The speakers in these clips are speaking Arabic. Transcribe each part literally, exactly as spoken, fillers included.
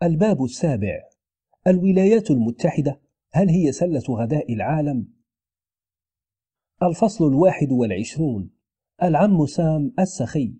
الباب السابع: الولايات المتحدة هل هي سلة غذاء العالم؟ الفصل الواحد والعشرون: العم سام السخي.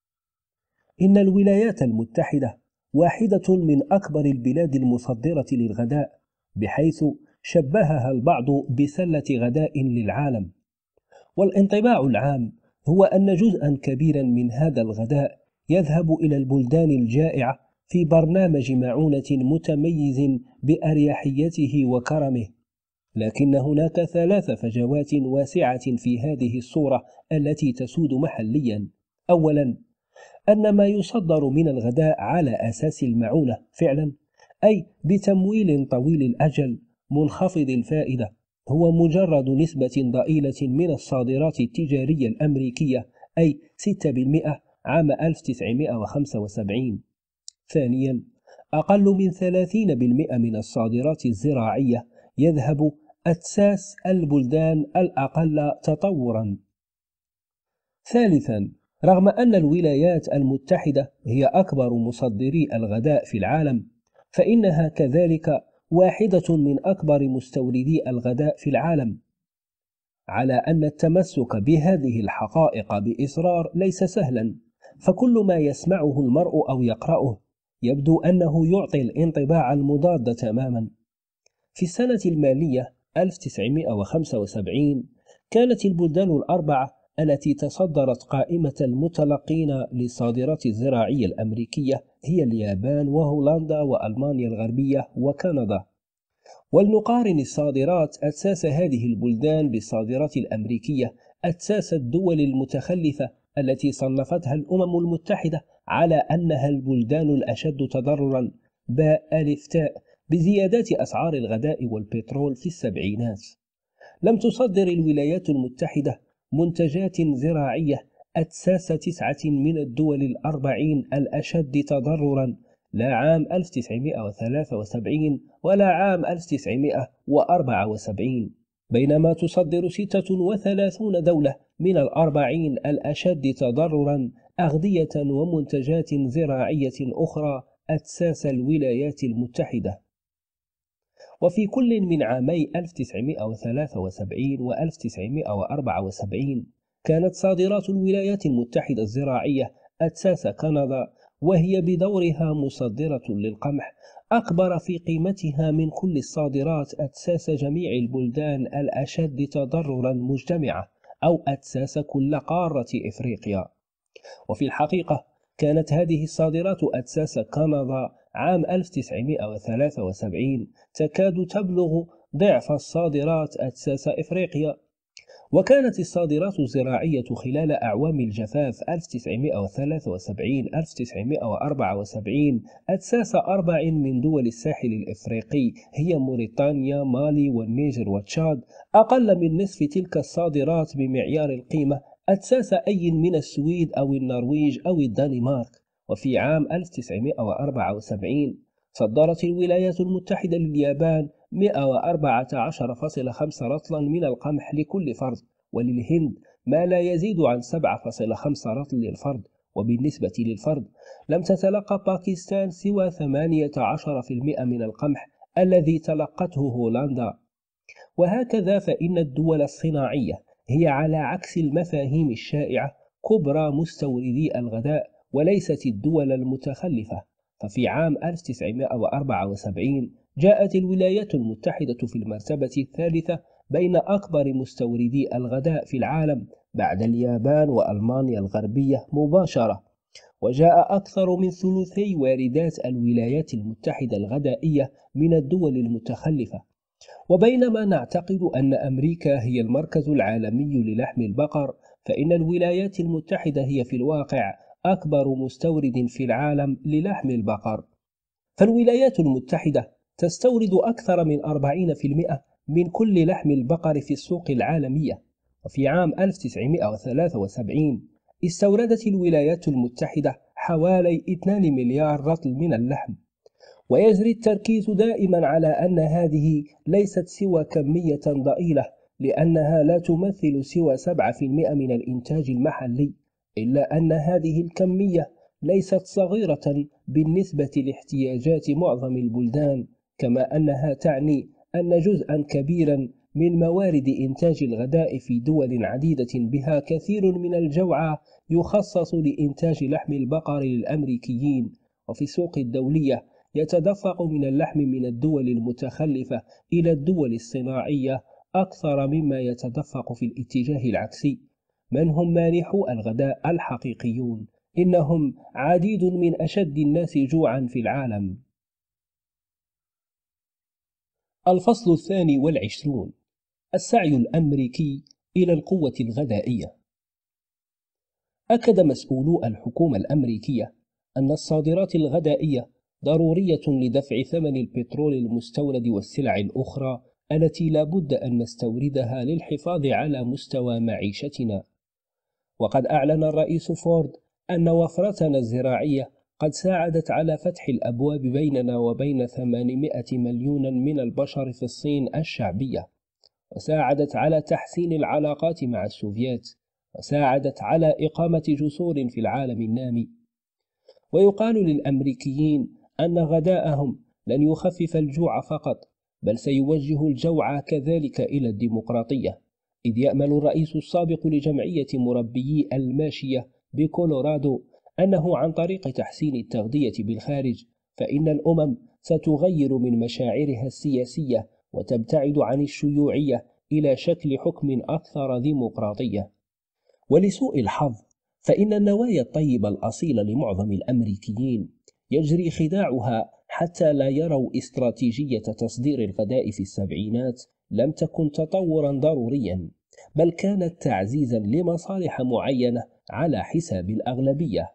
إن الولايات المتحدة واحدة من أكبر البلاد المصدرة للغذاء، بحيث شبهها البعض بسلة غذاء للعالم. والانطباع العام هو أن جزءا كبيرا من هذا الغذاء يذهب إلى البلدان الجائعة في برنامج معونة متميز بأريحيته وكرمه. لكن هناك ثلاث فجوات واسعة في هذه الصورة التي تسود محليا. أولا، أن ما يصدر من الغذاء على أساس المعونة فعلا، أي بتمويل طويل الأجل منخفض الفائدة، هو مجرد نسبة ضئيلة من الصادرات التجارية الأمريكية، أي ستة بالمئة عام ألف وتسعمئة وخمسة وسبعين. ثانيا، أقل من ثلاثين بالمئة من الصادرات الزراعية يذهب أساس البلدان الأقل تطورا. ثالثا، رغم أن الولايات المتحدة هي أكبر مصدري الغذاء في العالم، فإنها كذلك واحدة من أكبر مستوردي الغذاء في العالم. على أن التمسك بهذه الحقائق بإصرار ليس سهلا، فكل ما يسمعه المرء أو يقرأه يبدو أنه يعطي الانطباع المضاد تماما. في السنة المالية ألف وتسعمئة وخمسة وسبعين كانت البلدان الأربعة التي تصدرت قائمة المتلقين للصادرات الزراعية الأمريكية هي اليابان وهولندا وألمانيا الغربية وكندا. ولنقارن الصادرات أساس هذه البلدان بالصادرات الأمريكية أساس الدول المتخلفة التي صنفتها الأمم المتحدة على أنها البلدان الأشد تضررا باء ألف تاء بزيادات أسعار الغذاء والبترول في السبعينات. لم تصدر الولايات المتحدة منتجات زراعية أساس تسعة من الدول الأربعين الأشد تضررا، لا عام ألف وتسعمئة وثلاثة وسبعين ولا عام ألف وتسعمئة وأربعة وسبعين، بينما تصدر ستة وثلاثين دولة من الأربعين الأشد تضررا أغذية ومنتجات زراعية أخرى أساس الولايات المتحدة. وفي كل من عامي ألف وتسعمئة وثلاثة وسبعين و ألف وتسعمئة وأربعة وسبعين كانت صادرات الولايات المتحدة الزراعية أساس كندا، وهي بدورها مصدرة للقمح، أكبر في قيمتها من كل الصادرات أساس جميع البلدان الأشد تضررا مجتمعة، أو أساس كل قارة إفريقيا. وفي الحقيقة كانت هذه الصادرات أساس كندا عام ألف وتسعمئة وثلاثة وسبعين تكاد تبلغ ضعف الصادرات أساس إفريقيا. وكانت الصادرات الزراعية خلال أعوام الجفاف ألف وتسعمئة وثلاثة وسبعين ألف وتسعمئة وأربعة وسبعين أساس أربع من دول الساحل الإفريقي هي موريتانيا، مالي والنيجر وتشاد، أقل من نصف تلك الصادرات بمعيار القيمة أساس أي من السويد أو النرويج أو الدنمارك. وفي عام ألف وتسعمئة وأربعة وسبعين صدرت الولايات المتحدة لليابان مئة وأربعة عشر فاصلة خمسة رطلا من القمح لكل فرد، وللهند ما لا يزيد عن سبعة فاصلة خمسة رطل للفرد. وبالنسبة للفرد لم تتلقى باكستان سوى ثمانية عشر بالمئة من القمح الذي تلقته هولندا. وهكذا فإن الدول الصناعية هي على عكس المفاهيم الشائعة كبرى مستوردي الغذاء وليست الدول المتخلفة. ففي عام ألف وتسعمئة وأربعة وسبعين جاءت الولايات المتحدة في المرتبة الثالثة بين أكبر مستوردي الغذاء في العالم بعد اليابان وألمانيا الغربية مباشرة. وجاء أكثر من ثلثي واردات الولايات المتحدة الغذائية من الدول المتخلفة. وبينما نعتقد أن أمريكا هي المركز العالمي للحم البقر، فإن الولايات المتحدة هي في الواقع أكبر مستورد في العالم للحم البقر. فالولايات المتحدة تستورد أكثر من أربعين بالمئة من كل لحم البقر في السوق العالمية. وفي عام ألف وتسعمئة وثلاثة وسبعين استوردت الولايات المتحدة حوالي اثنين مليار رطل من اللحم. ويجري التركيز دائما على أن هذه ليست سوى كمية ضئيلة، لأنها لا تمثل سوى سبعة بالمئة من الإنتاج المحلي، إلا أن هذه الكمية ليست صغيرة بالنسبة لاحتياجات معظم البلدان، كما أنها تعني أن جزءًا كبيرًا من موارد إنتاج الغذاء في دول عديدة بها كثير من الجوعى يخصص لإنتاج لحم البقر للأمريكيين، وفي السوق الدولية يتدفق من اللحم من الدول المتخلفة إلى الدول الصناعية أكثر مما يتدفق في الاتجاه العكسي. من هم مانحو الغذاء الحقيقيون؟ إنهم عديد من أشد الناس جوعًا في العالم. الفصل الثاني والعشرون: السعي الأمريكي إلى القوة الغذائية. أكد مسؤولو الحكومة الأمريكية أن الصادرات الغذائية ضرورية لدفع ثمن البترول المستورد والسلع الأخرى التي لا بد أن نستوردها للحفاظ على مستوى معيشتنا. وقد أعلن الرئيس فورد أن وفرتنا الزراعية قد ساعدت على فتح الأبواب بيننا وبين ثمانمائة مليون من البشر في الصين الشعبية، وساعدت على تحسين العلاقات مع السوفيات، وساعدت على إقامة جسور في العالم النامي. ويقال للأمريكيين أن غداءهم لن يخفف الجوع فقط، بل سيوجه الجوع كذلك إلى الديمقراطية، إذ يأمل الرئيس السابق لجمعية مربيي الماشية بكولورادو أنه عن طريق تحسين التغذية بالخارج فإن الأمم ستغير من مشاعرها السياسية وتبتعد عن الشيوعية إلى شكل حكم أكثر ديمقراطية. ولسوء الحظ فإن النوايا الطيبة الأصيلة لمعظم الأمريكيين يجري خداعها حتى لا يروا استراتيجية تصدير الغذاء في السبعينات لم تكن تطورا ضروريا، بل كانت تعزيزا لمصالح معينة على حساب الأغلبية.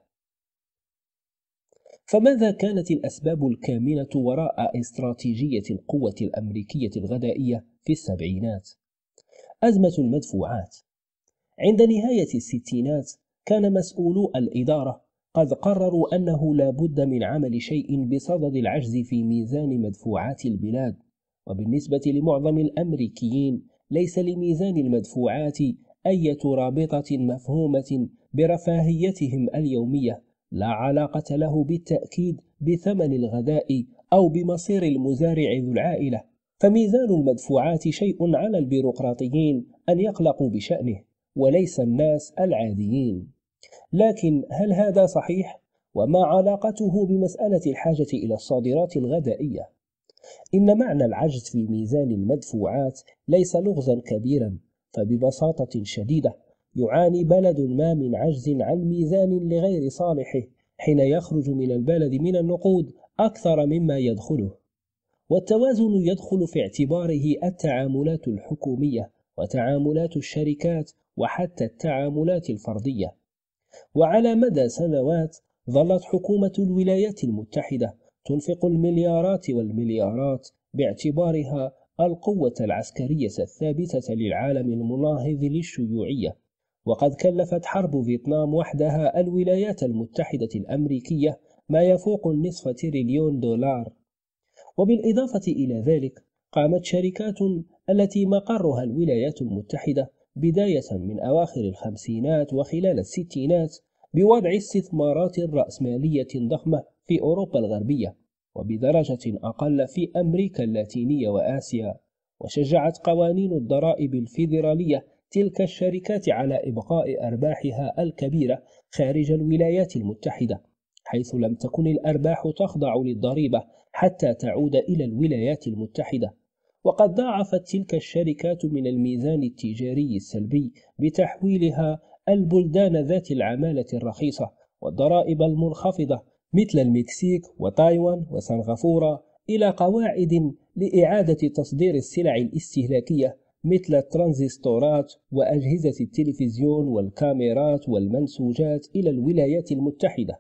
فماذا كانت الأسباب الكامنة وراء استراتيجية القوة الأمريكية الغذائية في السبعينات؟ أزمة المدفوعات. عند نهاية الستينات كان مسؤولو الإدارة قد قرروا أنه لا بد من عمل شيء بصدد العجز في ميزان مدفوعات البلاد. وبالنسبة لمعظم الأمريكيين ليس لميزان المدفوعات أي رابطة مفهومة برفاهيتهم اليومية، لا علاقة له بالتأكيد بثمن الغذاء أو بمصير المزارع ذو العائلة. فميزان المدفوعات شيء على البيروقراطيين أن يقلقوا بشأنه وليس الناس العاديين. لكن هل هذا صحيح؟ وما علاقته بمسألة الحاجة إلى الصادرات الغذائية؟ إن معنى العجز في ميزان المدفوعات ليس لغزا كبيرا، فببساطة شديدة يعاني بلد ما من عجز عن ميزان لغير صالحه حين يخرج من البلد من النقود أكثر مما يدخله. والتوازن يدخل في اعتباره التعاملات الحكومية وتعاملات الشركات وحتى التعاملات الفردية. وعلى مدى سنوات ظلت حكومة الولايات المتحدة تنفق المليارات والمليارات باعتبارها القوة العسكرية الثابتة للعالم المناهض للشيوعية. وقد كلفت حرب فيتنام وحدها الولايات المتحدة الأمريكية ما يفوق النصف تريليون دولار. وبالإضافة إلى ذلك قامت شركات التي مقرها الولايات المتحدة بداية من أواخر الخمسينات وخلال الستينات بوضع استثمارات رأسمالية ضخمة في أوروبا الغربية وبدرجة أقل في أمريكا اللاتينية وآسيا. وشجعت قوانين الضرائب الفيدرالية تلك الشركات على إبقاء أرباحها الكبيرة خارج الولايات المتحدة، حيث لم تكن الأرباح تخضع للضريبة حتى تعود إلى الولايات المتحدة. وقد ضاعفت تلك الشركات من الميزان التجاري السلبي بتحويلها البلدان ذات العمالة الرخيصة والضرائب المنخفضة مثل المكسيك وتايوان وسنغافورة إلى قواعد لإعادة تصدير السلع الاستهلاكية مثل الترانزستورات وأجهزة التلفزيون والكاميرات والمنسوجات إلى الولايات المتحدة.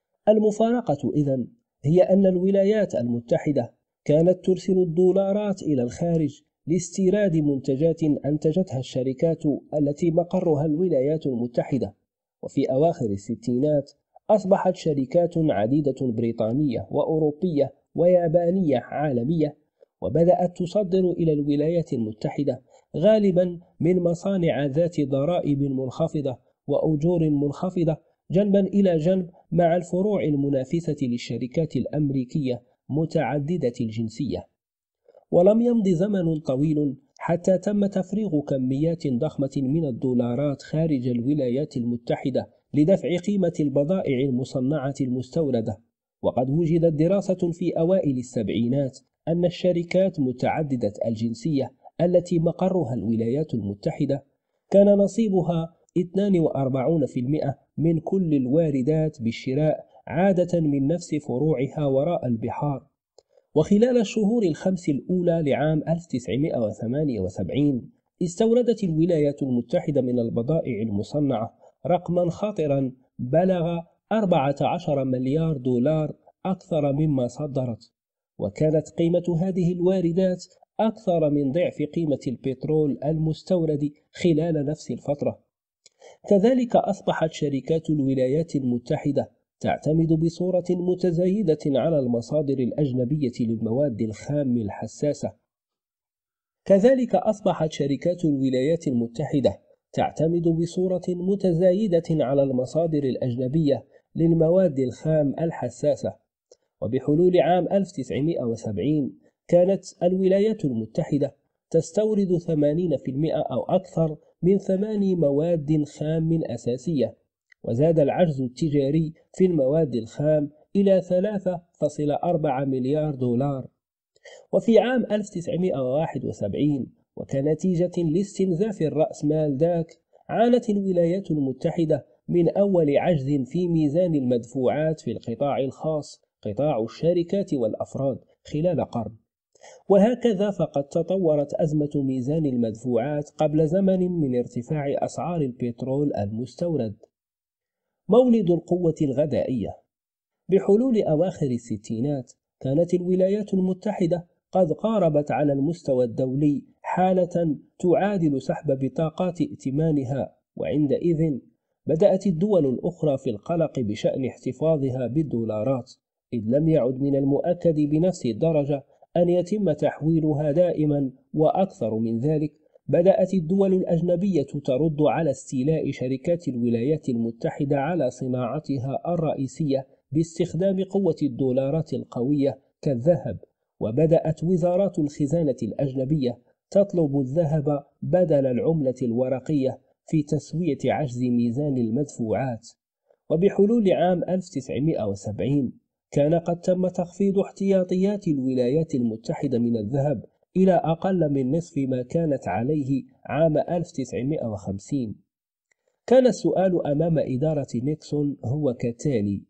المفارقة إذن هي أن الولايات المتحدة كانت ترسل الدولارات إلى الخارج لاستيراد منتجات أنتجتها الشركات التي مقرها الولايات المتحدة. وفي أواخر الستينات أصبحت شركات عديدة بريطانية وأوروبية ويابانية عالمية وبدأت تصدر إلى الولايات المتحدة غالبا من مصانع ذات ضرائب منخفضة وأجور منخفضة جنبا إلى جنب مع الفروع المنافسة للشركات الأمريكية متعددة الجنسية. ولم يمض زمن طويل حتى تم تفريغ كميات ضخمة من الدولارات خارج الولايات المتحدة لدفع قيمة البضائع المصنعة المستوردة. وقد وجدت دراسة في أوائل السبعينات أن الشركات متعددة الجنسية التي مقرها الولايات المتحدة كان نصيبها اثنين وأربعين بالمئة من كل الواردات بالشراء عادة من نفس فروعها وراء البحار. وخلال الشهور الخمس الأولى لعام ألف وتسعمئة وثمانية وسبعين استوردت الولايات المتحدة من البضائع المصنعة رقما خطرا بلغ أربعة عشر مليار دولار أكثر مما صدرت، وكانت قيمة هذه الواردات أكثر من ضعف قيمة البترول المستورد خلال نفس الفترة. كذلك أصبحت شركات الولايات المتحدة تعتمد بصورة متزايدة على المصادر الأجنبية للمواد الخام الحساسة. كذلك أصبحت شركات الولايات المتحدة تعتمد بصورة متزايدة على المصادر الأجنبية للمواد الخام الحساسة. وبحلول عام ألف وتسعمئة وسبعين كانت الولايات المتحدة تستورد ثمانين بالمئة أو أكثر من ثمان مواد خام أساسية، وزاد العجز التجاري في المواد الخام إلى ثلاثة فاصلة أربعة مليار دولار. وفي عام ألف وتسعمئة وواحد وسبعين وكنتيجة لاستنزاف الرأسمال ذاك عانت الولايات المتحدة من أول عجز في ميزان المدفوعات في القطاع الخاص، قطاع الشركات والأفراد، خلال قرن. وهكذا فقد تطورت أزمة ميزان المدفوعات قبل زمن من ارتفاع أسعار البترول المستورد. مولد القوة الغذائية. بحلول أواخر الستينات كانت الولايات المتحدة قد قاربت على المستوى الدولي حالة تعادل سحب بطاقات ائتمانها، وعندئذ بدأت الدول الأخرى في القلق بشأن احتفاظها بالدولارات، إذ لم يعد من المؤكد بنفس الدرجة أن يتم تحويلها دائما. وأكثر من ذلك، بدأت الدول الأجنبية ترد على استيلاء شركات الولايات المتحدة على صناعتها الرئيسية باستخدام قوة الدولارات القوية كالذهب، وبدأت وزارات الخزانة الأجنبية تطلب الذهب بدل العملة الورقية في تسوية عجز ميزان المدفوعات. وبحلول عام ألف وتسعمئة وسبعين كان قد تم تخفيض احتياطيات الولايات المتحدة من الذهب إلى أقل من نصف ما كانت عليه عام ألف وتسعمئة وخمسين. كان السؤال أمام إدارة نيكسون هو كالتالي: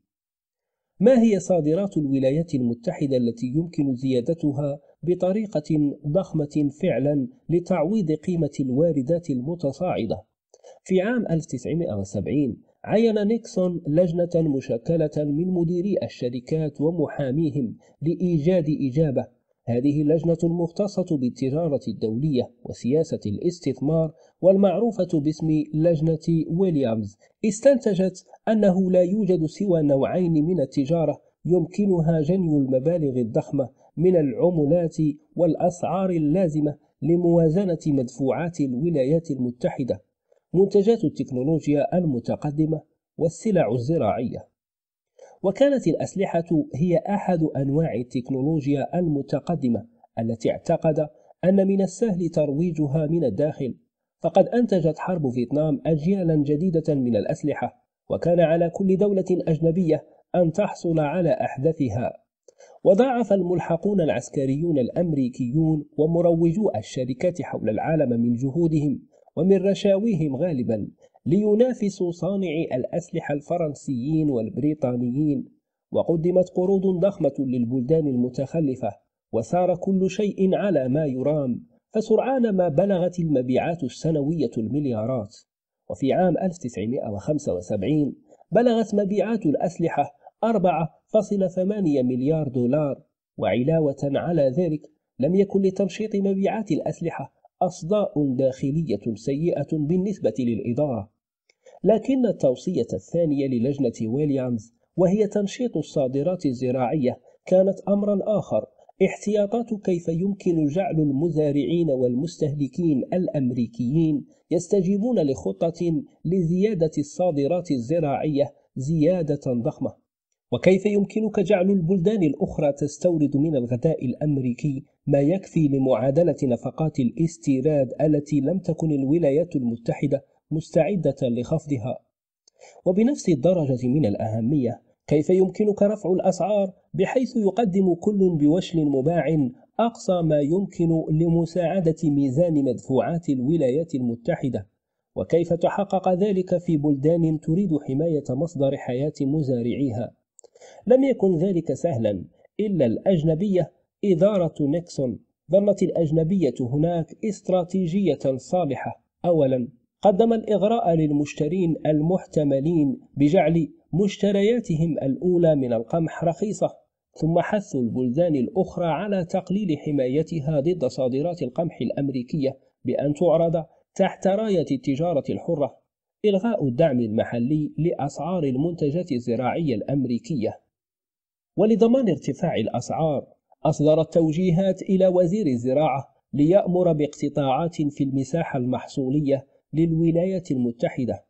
ما هي صادرات الولايات المتحدة التي يمكن زيادتها بطريقة ضخمة فعلا لتعويض قيمة الواردات المتصاعدة؟ في عام ألف وتسعمئة وسبعين عين نيكسون لجنة مشكلة من مديري الشركات ومحاميهم لإيجاد إجابة. هذه اللجنة المختصة بالتجارة الدولية وسياسة الاستثمار والمعروفة باسم لجنة ويليامز استنتجت أنه لا يوجد سوى نوعين من التجارة يمكنها جني المبالغ الضخمة من العملات والأسعار اللازمة لموازنة مدفوعات الولايات المتحدة: منتجات التكنولوجيا المتقدمة والسلع الزراعية. وكانت الأسلحة هي أحد أنواع التكنولوجيا المتقدمة التي اعتقد أن من السهل ترويجها من الداخل، فقد أنتجت حرب فيتنام أجيالا جديدة من الأسلحة، وكان على كل دولة أجنبية أن تحصل على أحدثها. وضاعف الملحقون العسكريون الأمريكيون ومروجو الشركات حول العالم من جهودهم ومن رشاويهم غالبا لينافسوا صانعي الأسلحة الفرنسيين والبريطانيين، وقدمت قروض ضخمة للبلدان المتخلفة، وسار كل شيء على ما يرام، فسرعان ما بلغت المبيعات السنوية المليارات. وفي عام ألف وتسعمئة وخمسة وسبعين بلغت مبيعات الأسلحة أربعة فاصلة ثمانية مليار دولار. وعلاوة على ذلك لم يكن لتنشيط مبيعات الأسلحة أصداء داخلية سيئة بالنسبة للإدارة، لكن التوصية الثانية للجنة ويليامز وهي تنشيط الصادرات الزراعية كانت أمرا آخر: احتياطات كيف يمكن جعل المزارعين والمستهلكين الأمريكيين يستجيبون لخطة لزيادة الصادرات الزراعية زيادة ضخمة. وكيف يمكنك جعل البلدان الأخرى تستورد من الغذاء الأمريكي ما يكفي لمعادلة نفقات الاستيراد التي لم تكن الولايات المتحدة مستعدة لخفضها؟ وبنفس الدرجة من الأهمية، كيف يمكنك رفع الأسعار بحيث يقدم كل بوشل مباع أقصى ما يمكن لمساعدة ميزان مدفوعات الولايات المتحدة؟ وكيف تحقق ذلك في بلدان تريد حماية مصدر حياة مزارعيها؟ لم يكن ذلك سهلا، إلا الأجنبية إدارة نيكسون ظنت الأجنبية هناك استراتيجية صالحة. أولا، قدم الإغراء للمشترين المحتملين بجعل مشترياتهم الأولى من القمح رخيصة، ثم حث البلدان الأخرى على تقليل حمايتها ضد صادرات القمح الأمريكية بأن تعرض تحت راية التجارة الحرة. إلغاء الدعم المحلي لأسعار المنتجات الزراعية الأمريكية. ولضمان ارتفاع الأسعار، أصدرت توجيهات إلى وزير الزراعة ليأمر باقتطاعات في المساحة المحصولية للولايات المتحدة.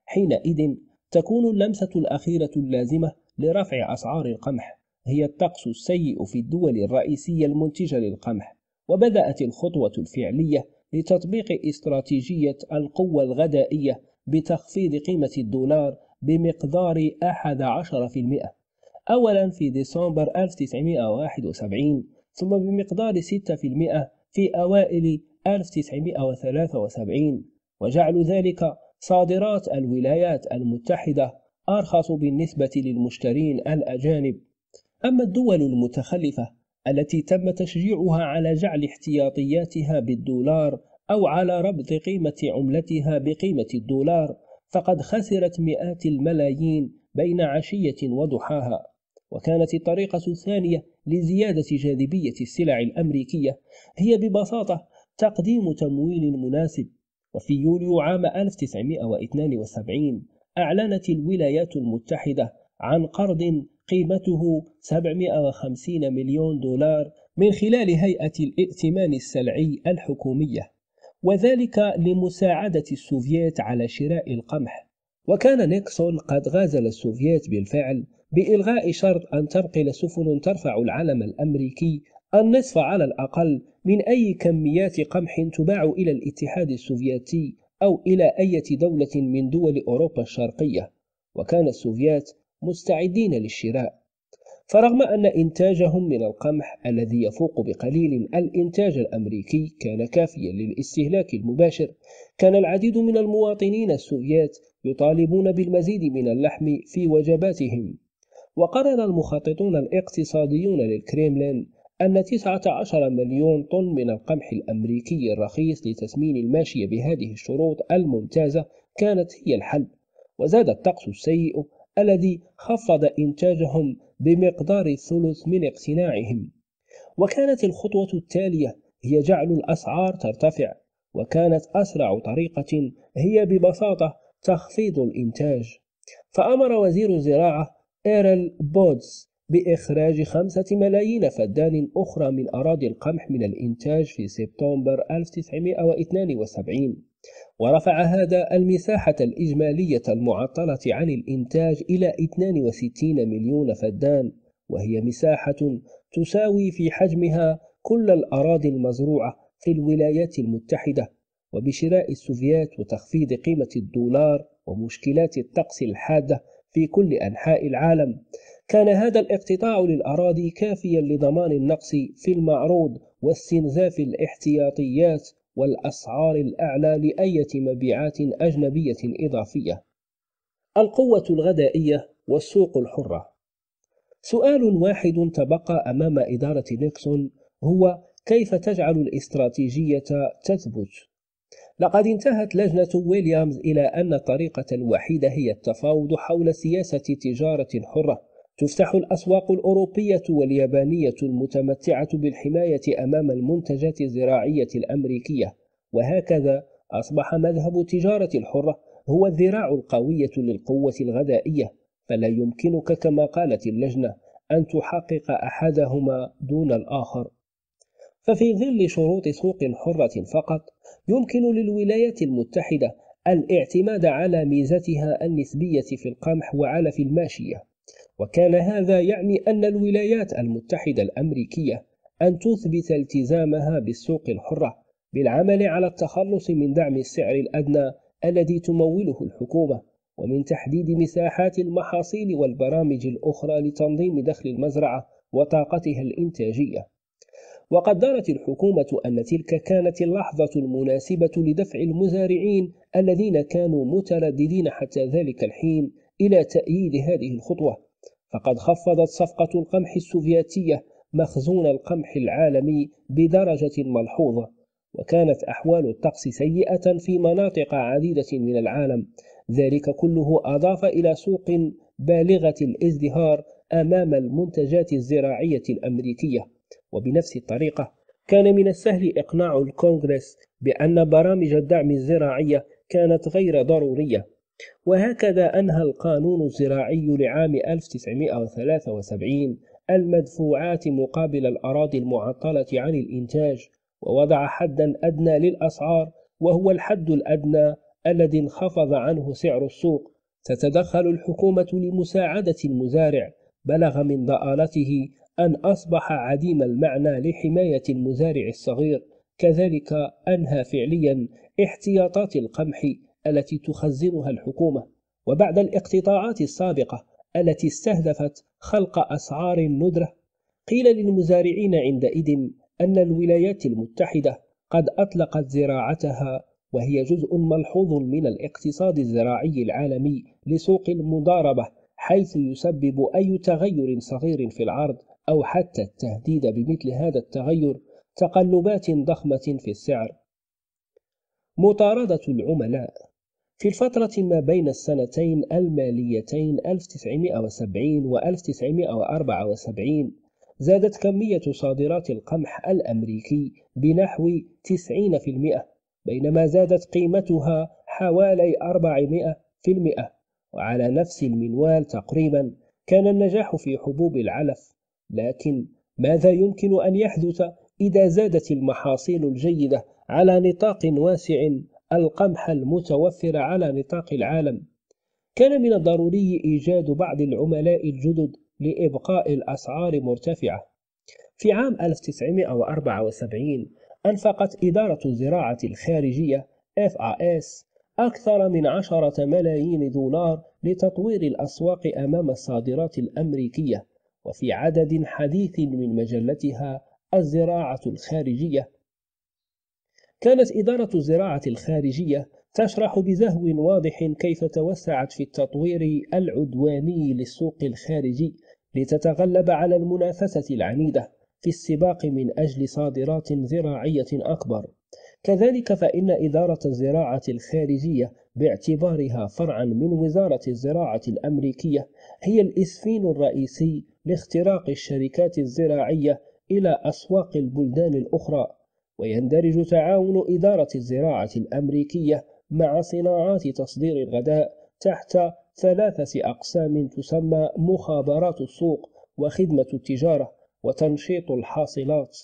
حينئذ تكون اللمسة الأخيرة اللازمة لرفع أسعار القمح هي الطقس السيء في الدول الرئيسية المنتجة للقمح، وبدأت الخطوة الفعلية لتطبيق استراتيجية القوة الغذائية بتخفيض قيمة الدولار بمقدار أحد عشر بالمئة، أولا في ديسمبر ألف وتسعمئة وواحد وسبعين، ثم بمقدار ستة بالمئة في أوائل ألف وتسعمئة وثلاثة وسبعين، وجعل ذلك صادرات الولايات المتحدة أرخص بالنسبة للمشترين الأجانب. أما الدول المتخلفة التي تم تشجيعها على جعل احتياطياتها بالدولار أو على ربط قيمة عملتها بقيمة الدولار، فقد خسرت مئات الملايين بين عشية وضحاها. وكانت الطريقة الثانية لزيادة جاذبية السلع الأمريكية هي ببساطة تقديم تمويل مناسب. وفي يوليو عام ألف وتسعمئة واثنين وسبعين أعلنت الولايات المتحدة عن قرض قيمته سبعمئة وخمسين مليون دولار من خلال هيئة الائتمان السلعي الحكومية، وذلك لمساعدة السوفييت على شراء القمح. وكان نيكسون قد غازل السوفييت بالفعل بإلغاء شرط أن تنقل سفن ترفع العلم الأمريكي النصف على الأقل من أي كميات قمح تباع إلى الاتحاد السوفيتي أو إلى أي دولة من دول أوروبا الشرقية، وكان السوفييت مستعدين للشراء. فرغم أن إنتاجهم من القمح الذي يفوق بقليل الإنتاج الأمريكي كان كافيا للاستهلاك المباشر، كان العديد من المواطنين السوفييت يطالبون بالمزيد من اللحم في وجباتهم. وقرر المخططون الاقتصاديون للكريملين أن تسعة عشر مليون طن من القمح الأمريكي الرخيص لتسمين الماشية بهذه الشروط الممتازة كانت هي الحل. وزاد الطقس السيء الذي خفض إنتاجهم بمقدار الثلث من اقتناعهم. وكانت الخطوة التالية هي جعل الأسعار ترتفع، وكانت أسرع طريقة هي ببساطة تخفيض الإنتاج. فأمر وزير الزراعة إيرل بودز بإخراج خمسة ملايين فدان أخرى من أراضي القمح من الإنتاج في سبتمبر ألف وتسعمئة واثنين وسبعين، ورفع هذا المساحة الإجمالية المعطلة عن الإنتاج إلى اثنين وستين مليون فدان، وهي مساحة تساوي في حجمها كل الأراضي المزروعة في الولايات المتحدة. وبشراء السوفيات وتخفيض قيمة الدولار ومشكلات الطقس الحادة في كل أنحاء العالم، كان هذا الاقتطاع للأراضي كافيا لضمان النقص في المعروض واستنزاف الاحتياطيات والأسعار الأعلى لأية مبيعات أجنبية إضافية. القوة الغذائية والسوق الحرة. سؤال واحد تبقى أمام إدارة نيكسون، هو كيف تجعل الاستراتيجية تثبت؟ لقد انتهت لجنة ويليامز إلى أن الطريقة الوحيدة هي التفاوض حول سياسة تجارة حرة تفتح الأسواق الأوروبية واليابانية المتمتعة بالحماية أمام المنتجات الزراعية الأمريكية، وهكذا أصبح مذهب التجارة الحرة هو الذراع القوية للقوة الغذائية، فلا يمكنك كما قالت اللجنة أن تحقق أحدهما دون الآخر. ففي ظل شروط سوق حرة فقط، يمكن للولايات المتحدة الاعتماد على ميزتها النسبية في القمح وعلف الماشية، وكان هذا يعني أن الولايات المتحدة الأمريكية أن تثبت التزامها بالسوق الحرة بالعمل على التخلص من دعم السعر الأدنى الذي تموله الحكومة، ومن تحديد مساحات المحاصيل والبرامج الأخرى لتنظيم دخل المزرعة وطاقتها الإنتاجية. وقدرت الحكومة أن تلك كانت اللحظة المناسبة لدفع المزارعين الذين كانوا مترددين حتى ذلك الحين إلى تأييد هذه الخطوة، فقد خفضت صفقة القمح السوفيتية مخزون القمح العالمي بدرجة ملحوظة، وكانت أحوال الطقس سيئة في مناطق عديدة من العالم. ذلك كله أضاف إلى سوق بالغة الازدهار أمام المنتجات الزراعية الأمريكية. وبنفس الطريقة كان من السهل إقناع الكونغرس بأن برامج الدعم الزراعية كانت غير ضرورية، وهكذا أنهى القانون الزراعي لعام ألف وتسعمائة وثلاثة وسبعين المدفوعات مقابل الأراضي المعطلة عن الإنتاج، ووضع حدًا أدنى للأسعار، وهو الحد الأدنى الذي انخفض عنه سعر السوق. تتدخل الحكومة لمساعدة المزارع، بلغ من ضآلته أن أصبح عديم المعنى لحماية المزارع الصغير. كذلك أنهى فعليا احتياطات القمح التي تخزنها الحكومة، وبعد الاقتطاعات السابقة التي استهدفت خلق أسعار ندرة، قيل للمزارعين عندئذ أن الولايات المتحدة قد أطلقت زراعتها، وهي جزء ملحوظ من الاقتصاد الزراعي العالمي لسوق المضاربة، حيث يسبب أي تغير صغير في العرض أو حتى التهديد بمثل هذا التغير تقلبات ضخمة في السعر. مطاردة العملاء. في الفترة ما بين السنتين الماليتين ألف وتسعمائة وسبعين و ألف وتسعمائة وأربعة وسبعين زادت كمية صادرات القمح الأمريكي بنحو تسعين بالمئة، بينما زادت قيمتها حوالي أربعمائة بالمئة. وعلى نفس المنوال تقريبا كان النجاح في حبوب العلف. لكن ماذا يمكن أن يحدث إذا زادت المحاصيل الجيدة على نطاق واسع القمح المتوفر على نطاق العالم؟ كان من الضروري إيجاد بعض العملاء الجدد لإبقاء الأسعار مرتفعة. في عام ألف وتسعمائة وأربعة وسبعين أنفقت إدارة الزراعة الخارجية إف إيه إس أكثر من عشرة ملايين دولار لتطوير الأسواق أمام الصادرات الأمريكية، وفي عدد حديث من مجلتها الزراعة الخارجية كانت إدارة الزراعة الخارجية تشرح بزهو واضح كيف توسعت في التطوير العدواني للسوق الخارجي لتتغلب على المنافسة العنيدة في السباق من أجل صادرات زراعية أكبر. كذلك فإن إدارة الزراعة الخارجية باعتبارها فرعا من وزارة الزراعة الأمريكية هي الإسفين الرئيسي لاختراق الشركات الزراعية إلى أسواق البلدان الأخرى. ويندرج تعاون إدارة الزراعة الأمريكية مع صناعات تصدير الغذاء تحت ثلاثة أقسام تسمى مخابرات السوق وخدمة التجارة وتنشيط الحاصلات.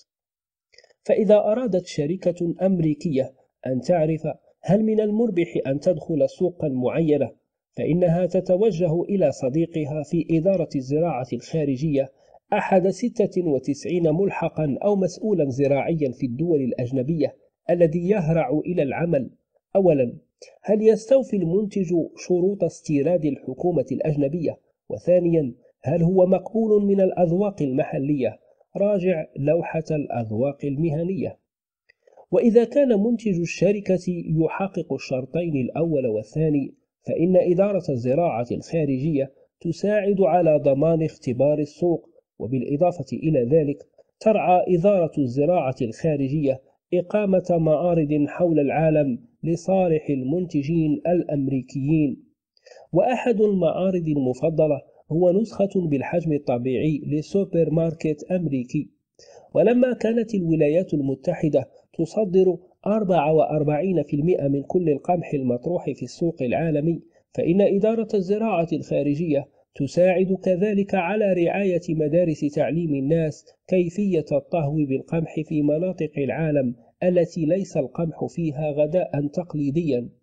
فإذا أرادت شركة أمريكية أن تعرف هل من المربح أن تدخل سوقا معينة، فإنها تتوجه إلى صديقها في إدارة الزراعة الخارجية، أحد ستة وتسعين ملحقا أو مسؤولا زراعيا في الدول الأجنبية الذي يهرع إلى العمل. أولا، هل يستوفي المنتج شروط استيراد الحكومة الأجنبية؟ وثانيا، هل هو مقبول من الأذواق المحلية؟ راجع لوحة الأذواق المهنية. وإذا كان منتج الشركة يحقق الشرطين الأول والثاني، فإن إدارة الزراعة الخارجية تساعد على ضمان اختبار السوق. وبالإضافة إلى ذلك ترعى إدارة الزراعة الخارجية إقامة معارض حول العالم لصالح المنتجين الأمريكيين. وأحد المعارض المفضلة هو نسخة بالحجم الطبيعي لسوبر ماركت أمريكي. ولما كانت الولايات المتحدة تصدر أربعة وأربعين بالمئة من كل القمح المطروح في السوق العالمي، فإن إدارة الزراعة الخارجية تساعد كذلك على رعاية مدارس تعليم الناس كيفية الطهو بالقمح في مناطق العالم التي ليس القمح فيها غذاء تقليديا.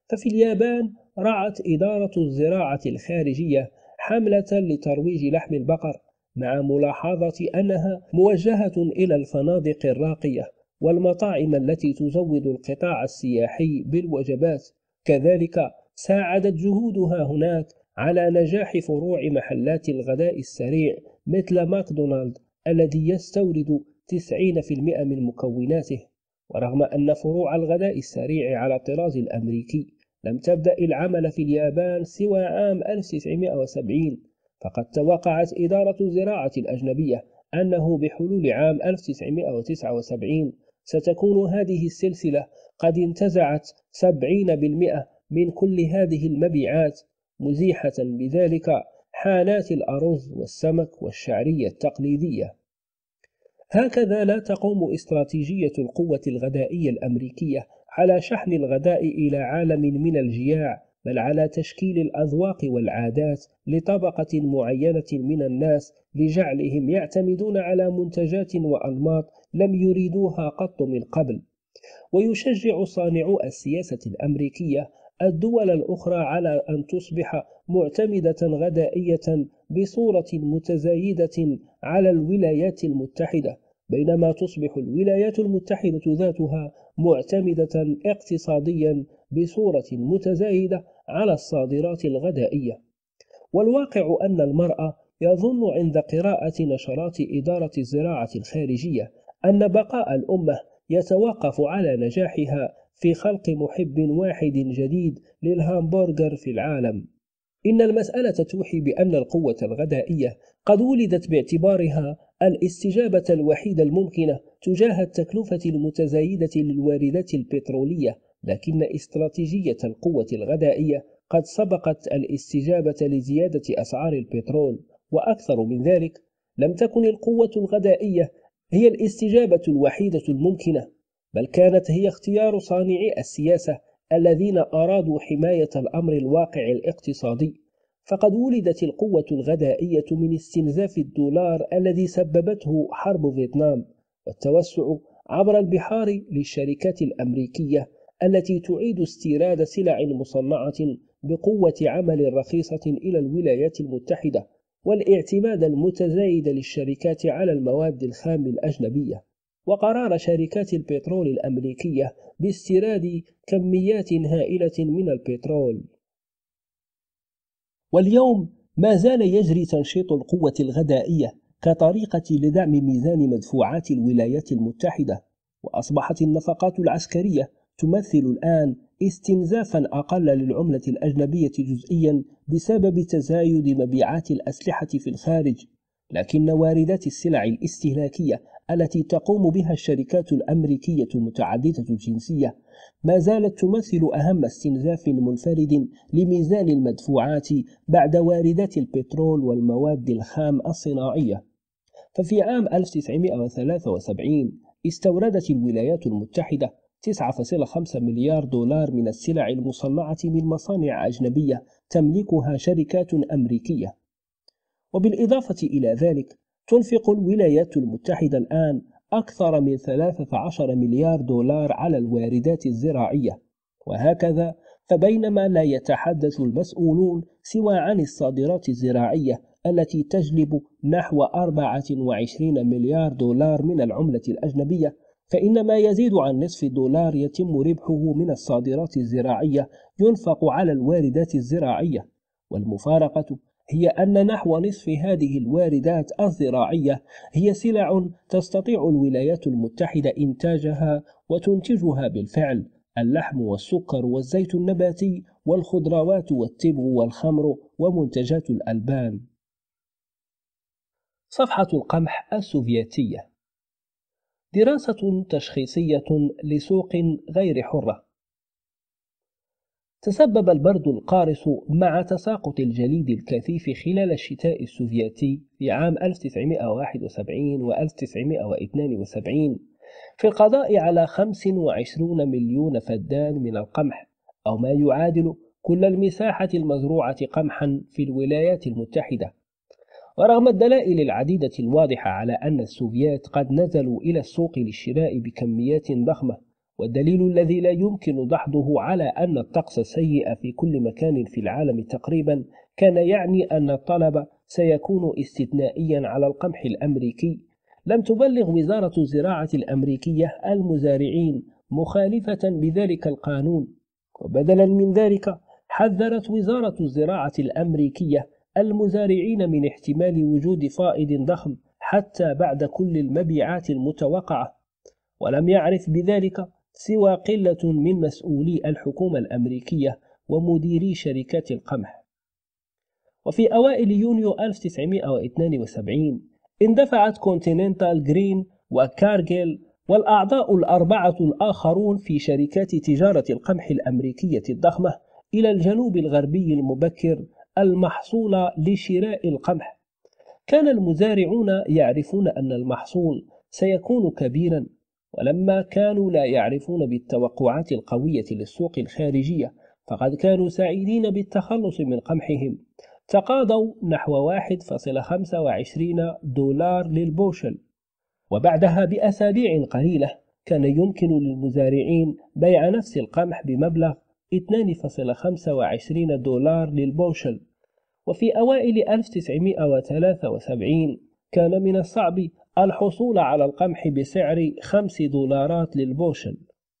ففي اليابان رعت إدارة الزراعة الخارجية حملة لترويج لحم البقر، مع ملاحظة أنها موجهة إلى الفنادق الراقية والمطاعم التي تزود القطاع السياحي بالوجبات. كذلك ساعدت جهودها هناك على نجاح فروع محلات الغداء السريع مثل ماكدونالد الذي يستورد تسعين بالمئة من مكوناته. ورغم أن فروع الغداء السريع على الطراز الأمريكي لم تبدأ العمل في اليابان سوى عام ألف وتسعمئة وسبعين، فقد توقعت إدارة الزراعة الأجنبية أنه بحلول عام ألف وتسعمئة وتسعة وسبعين ستكون هذه السلسلة قد انتزعت سبعين بالمئة من كل هذه المبيعات، مزيحة بذلك حانات الأرز والسمك والشعرية التقليدية. هكذا لا تقوم استراتيجية القوة الغذائية الأمريكية على شحن الغذاء إلى عالم من الجياع، بل على تشكيل الأذواق والعادات لطبقة معينة من الناس لجعلهم يعتمدون على منتجات وأنماط لم يريدوها قط من قبل. ويشجع صانعو السياسة الأمريكية الدول الأخرى على أن تصبح معتمدة غذائية بصورة متزايدة على الولايات المتحدة، بينما تصبح الولايات المتحدة ذاتها معتمدة اقتصاديا بصورة متزايدة على الصادرات الغذائية. والواقع أن المرء يظن عند قراءة نشرات إدارة الزراعة الخارجية أن بقاء الأمة يتوقف على نجاحها في خلق محب واحد جديد للهامبرغر في العالم. إن المسألة توحي بأن القوة الغذائية قد ولدت باعتبارها الاستجابة الوحيدة الممكنة تجاه التكلفة المتزايدة للواردات البترولية، لكن استراتيجية القوة الغذائية قد سبقت الاستجابة لزيادة أسعار البترول. وأكثر من ذلك، لم تكن القوة الغذائية هي الاستجابة الوحيدة الممكنة، بل كانت هي اختيار صانعي السياسة الذين أرادوا حماية الأمر الواقع الاقتصادي. فقد ولدت القوة الغذائية من استنزاف الدولار الذي سببته حرب فيتنام، والتوسع عبر البحار للشركات الأمريكية التي تعيد استيراد سلع مصنعة بقوة عمل رخيصة إلى الولايات المتحدة، والاعتماد المتزايد للشركات على المواد الخام الأجنبية، وقرار شركات البترول الأمريكية باستيراد كميات هائلة من البترول. واليوم ما زال يجري تنشيط القوة الغذائية كطريقة لدعم ميزان مدفوعات الولايات المتحدة، وأصبحت النفقات العسكرية تمثل الآن استنزافا أقل للعملة الأجنبية جزئيا بسبب تزايد مبيعات الأسلحة في الخارج، لكن واردات السلع الاستهلاكية التي تقوم بها الشركات الأمريكية متعددة الجنسية ما زالت تمثل أهم استنزاف منفرد لميزان المدفوعات بعد واردات البترول والمواد الخام الصناعية. ففي عام ألف وتسعمئة وثلاثة وسبعين استوردت الولايات المتحدة تسعة فاصلة خمسة مليار دولار من السلع المصنعة من مصانع أجنبية تملكها شركات أمريكية. وبالإضافة إلى ذلك تنفق الولايات المتحدة الآن أكثر من ثلاثة عشر مليار دولار على الواردات الزراعية. وهكذا فبينما لا يتحدث المسؤولون سوى عن الصادرات الزراعية التي تجلب نحو أربعة وعشرين مليار دولار من العملة الأجنبية، فإن ما يزيد عن نصف الدولار يتم ربحه من الصادرات الزراعية ينفق على الواردات الزراعية. والمفارقة هي أن نحو نصف هذه الواردات الزراعية هي سلع تستطيع الولايات المتحدة إنتاجها وتنتجها بالفعل: اللحم والسكر والزيت النباتي والخضروات والتبغ والخمر ومنتجات الألبان. صفحة القمح السوفيتية. دراسة تشخيصية لسوق غير حرة. تسبب البرد القارس مع تساقط الجليد الكثيف خلال الشتاء السوفيتي في عام ألف وتسعمئة وواحد وسبعين و ألف وتسعمئة واثنين وسبعين في القضاء على خمسة وعشرين مليون فدان من القمح، أو ما يعادل كل المساحة المزروعة قمحا في الولايات المتحدة. ورغم الدلائل العديدة الواضحة على أن السوفيات قد نزلوا إلى السوق للشراء بكميات ضخمة، والدليل الذي لا يمكن دحضه على أن الطقس سيء في كل مكان في العالم تقريبا كان يعني أن الطلب سيكون استثنائيا على القمح الأمريكي. لم تبلغ وزارة الزراعة الأمريكية المزارعين مخالفة بذلك القانون، وبدلا من ذلك حذرت وزارة الزراعة الأمريكية المزارعين من احتمال وجود فائض ضخم حتى بعد كل المبيعات المتوقعة، ولم يعرف بذلك سوى قلة من مسؤولي الحكومة الأمريكية ومديري شركات القمح. وفي أوائل يونيو ألف وتسعمائة واثنين وسبعين اندفعت كونتيننتال جرين وكارجيل والأعضاء الأربعة الآخرون في شركات تجارة القمح الأمريكية الضخمة إلى الجنوب الغربي المبكر المحصول لشراء القمح. كان المزارعون يعرفون أن المحصول سيكون كبيرا، ولما كانوا لا يعرفون بالتوقعات القوية للسوق الخارجية فقد كانوا سعيدين بالتخلص من قمحهم. تقاضوا نحو واحد فاصلة خمسة وعشرين دولار للبوشل، وبعدها بأسابيع قليلة كان يمكن للمزارعين بيع نفس القمح بمبلغ اثنين فاصلة خمسة وعشرين دولار للبوشل. وفي أوائل ألف وتسعمائة وثلاثة وسبعين كان من الصعب الحصول على القمح بسعر خمس دولارات للبوشل.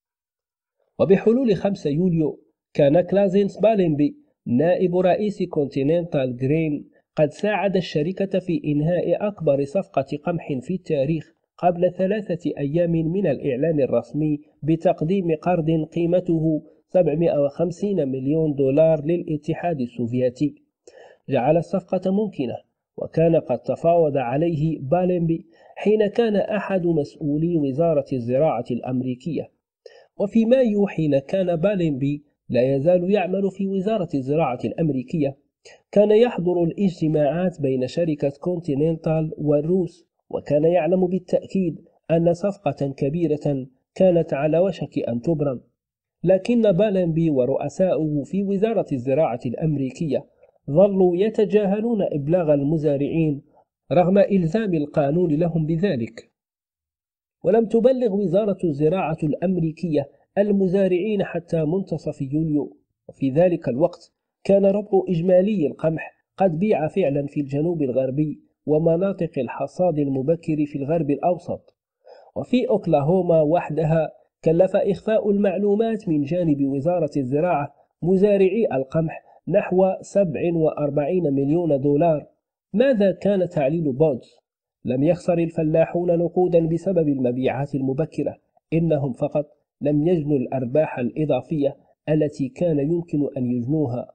وبحلول خمسة يوليو كان كلازينس بالينبي نائب رئيس كونتيننتال جرين قد ساعد الشركة في إنهاء أكبر صفقة قمح في التاريخ قبل ثلاثة أيام من الإعلان الرسمي بتقديم قرض قيمته سبعمائة وخمسين مليون دولار للاتحاد السوفيتي، جعل الصفقة ممكنة، وكان قد تفاوض عليه بالينبي حين كان أحد مسؤولي وزارة الزراعة الأمريكية. وفي مايو حين كان بالينبي لا يزال يعمل في وزارة الزراعة الأمريكية كان يحضر الاجتماعات بين شركة كونتيننتال والروس، وكان يعلم بالتأكيد أن صفقة كبيرة كانت على وشك أن تبرم، لكن بالينبي ورؤساؤه في وزارة الزراعة الأمريكية ظلوا يتجاهلون إبلاغ المزارعين رغم إلزام القانون لهم بذلك. ولم تبلغ وزارة الزراعة الأمريكية المزارعين حتى منتصف يوليو، وفي ذلك الوقت كان ربع إجمالي القمح قد بيع فعلا في الجنوب الغربي ومناطق الحصاد المبكر في الغرب الأوسط. وفي أوكلاهوما وحدها كلف إخفاء المعلومات من جانب وزارة الزراعة مزارعي القمح نحو سبعة وأربعين مليون دولار. ماذا كان تعليل بودز؟ لم يخسر الفلاحون نقودا بسبب المبيعات المبكرة، إنهم فقط لم يجنوا الأرباح الإضافية التي كان يمكن أن يجنوها.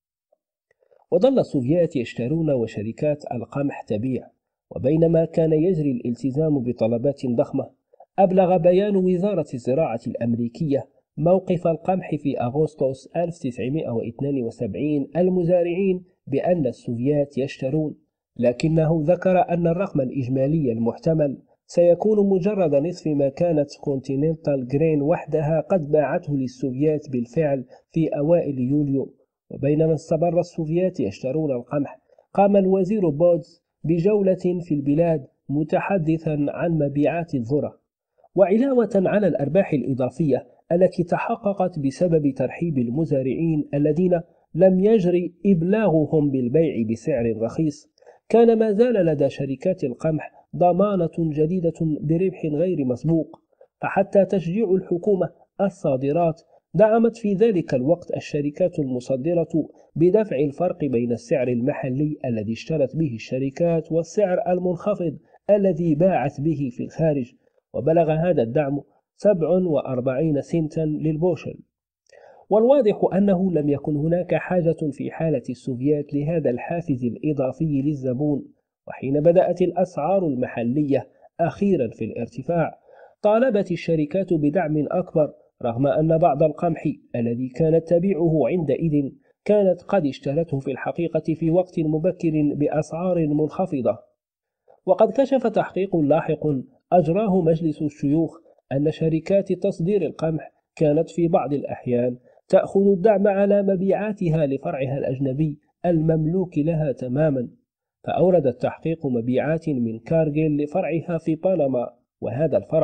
وظل السوفيات يشترون وشركات القمح تبيع، وبينما كان يجري الالتزام بطلبات ضخمة أبلغ بيان وزارة الزراعة الأمريكية موقف القمح في أغسطس ألف وتسعمائة واثنين وسبعين المزارعين بأن السوفيات يشترون، لكنه ذكر أن الرقم الإجمالي المحتمل سيكون مجرد نصف ما كانت كونتيننتال جرين وحدها قد باعته للسوفيات بالفعل في أوائل يوليو. وبينما استمر السوفيات يشترون القمح قام الوزير بودز بجولة في البلاد متحدثا عن مبيعات الذرة، وعلاوة على الأرباح الإضافية التي تحققت بسبب ترحيب المزارعين الذين لم يجري إبلاغهم بالبيع بسعر رخيص، كان ما زال لدى شركات القمح ضمانة جديدة بربح غير مسبوق. فحتى تشجيع الحكومة الصادرات دعمت في ذلك الوقت الشركات المصدرة بدفع الفرق بين السعر المحلي الذي اشترت به الشركات والسعر المنخفض الذي باعت به في الخارج، وبلغ هذا الدعم سبعة وأربعين سنتا للبوشل. والواضح أنه لم يكن هناك حاجة في حالة السوفيات لهذا الحافز الإضافي للزبون. وحين بدأت الأسعار المحلية أخيرا في الارتفاع طالبت الشركات بدعم أكبر، رغم أن بعض القمح الذي كانت تبيعه عندئذ كانت قد اشترته في الحقيقة في وقت مبكر بأسعار منخفضة. وقد كشف تحقيق لاحق أجراه مجلس الشيوخ أن شركات تصدير القمح كانت في بعض الأحيان تأخذ الدعم على مبيعاتها لفرعها الأجنبي المملوك لها تماما. فأورد التحقيق مبيعات من كارجيل لفرعها في بنما، وهذا الفرع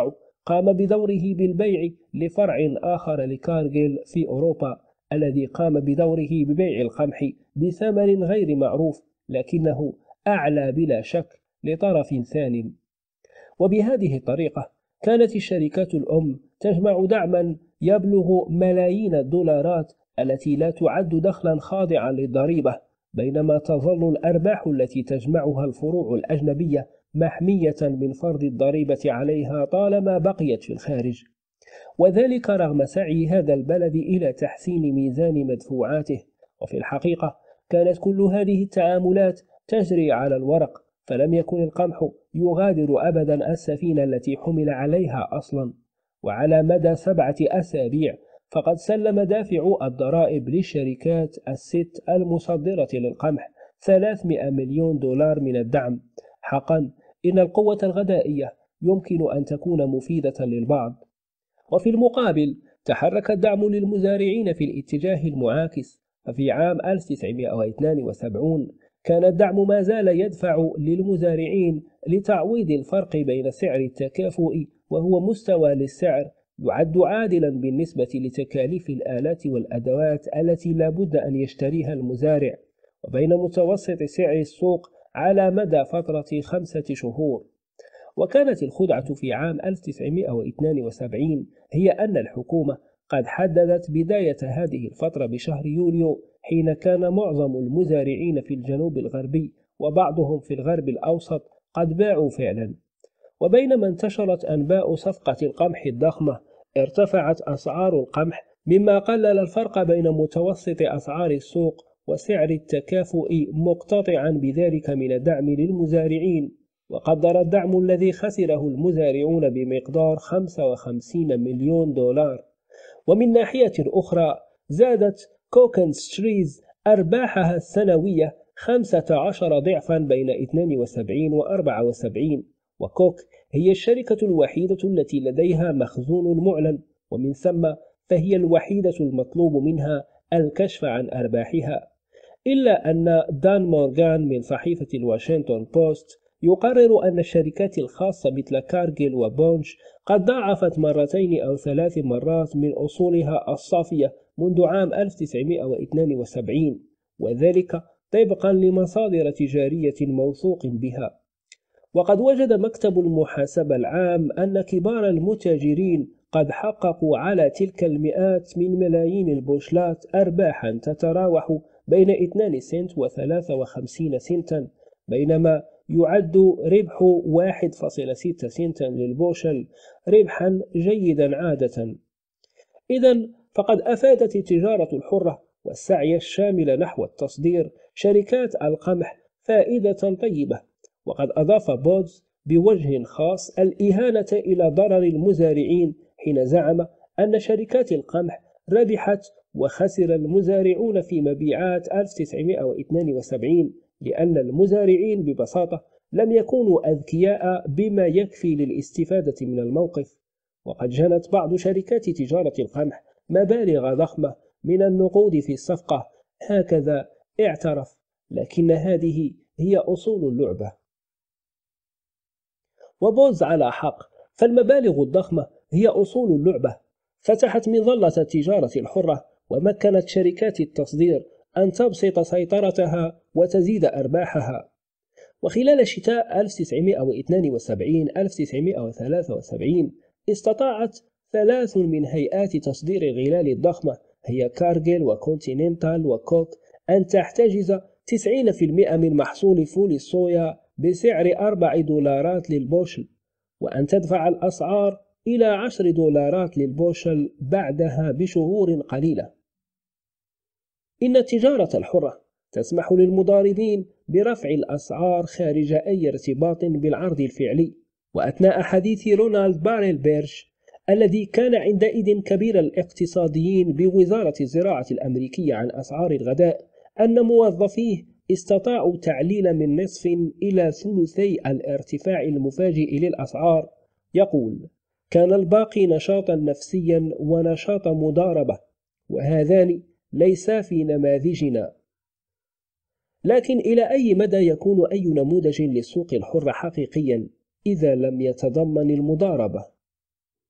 قام بدوره بالبيع لفرع آخر لكارغيل في أوروبا، الذي قام بدوره ببيع القمح بثمن غير معروف لكنه أعلى بلا شك لطرف ثان. وبهذه الطريقة كانت الشركات الأم تجمع دعما يبلغ ملايين الدولارات التي لا تعد دخلا خاضعا للضريبة، بينما تظل الأرباح التي تجمعها الفروع الأجنبية محمية من فرض الضريبة عليها طالما بقيت في الخارج، وذلك رغم سعي هذا البلد إلى تحسين ميزان مدفوعاته. وفي الحقيقة كانت كل هذه التعاملات تجري على الورق، فلم يكن القمح يغادر أبدا السفينة التي حمل عليها أصلا. وعلى مدى سبعة أسابيع فقد سلم دافعو الضرائب للشركات الست المصدرة للقمح ثلاثمائة مليون دولار من الدعم. حقا إن القوة الغذائية يمكن أن تكون مفيدة للبعض. وفي المقابل تحرك الدعم للمزارعين في الاتجاه المعاكس، ففي عام ألف وتسعمائة واثنين وسبعين كان الدعم ما زال يدفع للمزارعين لتعويض الفرق بين سعر التكافؤ، وهو مستوى للسعر يعد عادلا بالنسبة لتكاليف الآلات والأدوات التي لا بد أن يشتريها المزارع، وبين متوسط سعر السوق على مدى فترة خمسة شهور. وكانت الخدعة في عام ألف وتسعمائة واثنين وسبعين هي أن الحكومة قد حددت بداية هذه الفترة بشهر يوليو، حين كان معظم المزارعين في الجنوب الغربي وبعضهم في الغرب الأوسط قد باعوا فعلا. وبينما انتشرت أنباء صفقة القمح الضخمة، ارتفعت أسعار القمح، مما قلل الفرق بين متوسط أسعار السوق وسعر التكافؤ، مقتطعا بذلك من الدعم للمزارعين. وقدر الدعم الذي خسره المزارعون بمقدار خمسة وخمسين مليون دولار. ومن ناحية أخرى زادت كوك أند ستريز أرباحها السنوية خمسة عشر ضعفا بين اثنين وسبعين و أربعة وسبعين، وكوك هي الشركة الوحيدة التي لديها مخزون معلن، ومن ثم فهي الوحيدة المطلوب منها الكشف عن أرباحها. إلا أن دان مورغان من صحيفة الواشنطن بوست يقرر أن الشركات الخاصة مثل كارغيل وبونش قد ضاعفت مرتين أو ثلاث مرات من أصولها الصافية منذ عام ألف وتسعمائة واثنين وسبعين، وذلك طبقا لمصادر تجارية موثوق بها. وقد وجد مكتب المحاسبة العام أن كبار المتاجرين قد حققوا على تلك المئات من ملايين البوشلات أرباحا تتراوح بين اثنين سنت وثلاثة وخمسين سنتا، بينما يعد ربح واحد فاصلة ستة سنتا للبوشل ربحا جيدا عادة. إذن فقد أفادت التجارة الحرة والسعي الشامل نحو التصدير شركات القمح فائدة طيبة. وقد أضاف بودز بوجه خاص الإهانة إلى ضرر المزارعين حين زعم أن شركات القمح ربحت وخسر المزارعون في مبيعات ألف وتسعمائة واثنين وسبعين، لأن المزارعين ببساطة لم يكونوا أذكياء بما يكفي للاستفادة من الموقف. وقد جنت بعض شركات تجارة القمح مبالغ ضخمة من النقود في الصفقة، هكذا اعترف، لكن هذه هي أصول اللعبة. وبوز على حق، فالمبالغ الضخمة هي أصول اللعبة، فتحت مظلة التجارة الحرة ومكنت شركات التصدير أن تبسط سيطرتها وتزيد أرباحها. وخلال شتاء ألف وتسعمائة واثنين وسبعين ألف وتسعمائة وثلاثة وسبعين استطاعت ثلاث من هيئات تصدير الغلال الضخمة، هي كارغيل وكونتيننتال وكوك، أن تحتجز تسعين بالمئة من محصول فول الصويا بسعر أربع دولارات للبوشل، وأن تدفع الأسعار إلى عشر دولارات للبوشل بعدها بشهور قليلة. إن التجارة الحرة تسمح للمضاربين برفع الأسعار خارج أي ارتباط بالعرض الفعلي. وأثناء حديث رونالد باريل بيرش الذي كان عندئذ كبير الاقتصاديين بوزارة الزراعة الأمريكية عن أسعار الغذاء، أن موظفيه استطاعوا تعليل من نصف إلى ثلثي الارتفاع المفاجئ للأسعار. يقول: كان الباقي نشاطا نفسيا ونشاط مضاربة، وهذان ليسا في نماذجنا. لكن إلى أي مدى يكون أي نموذج للسوق الحر حقيقيا إذا لم يتضمن المضاربة؟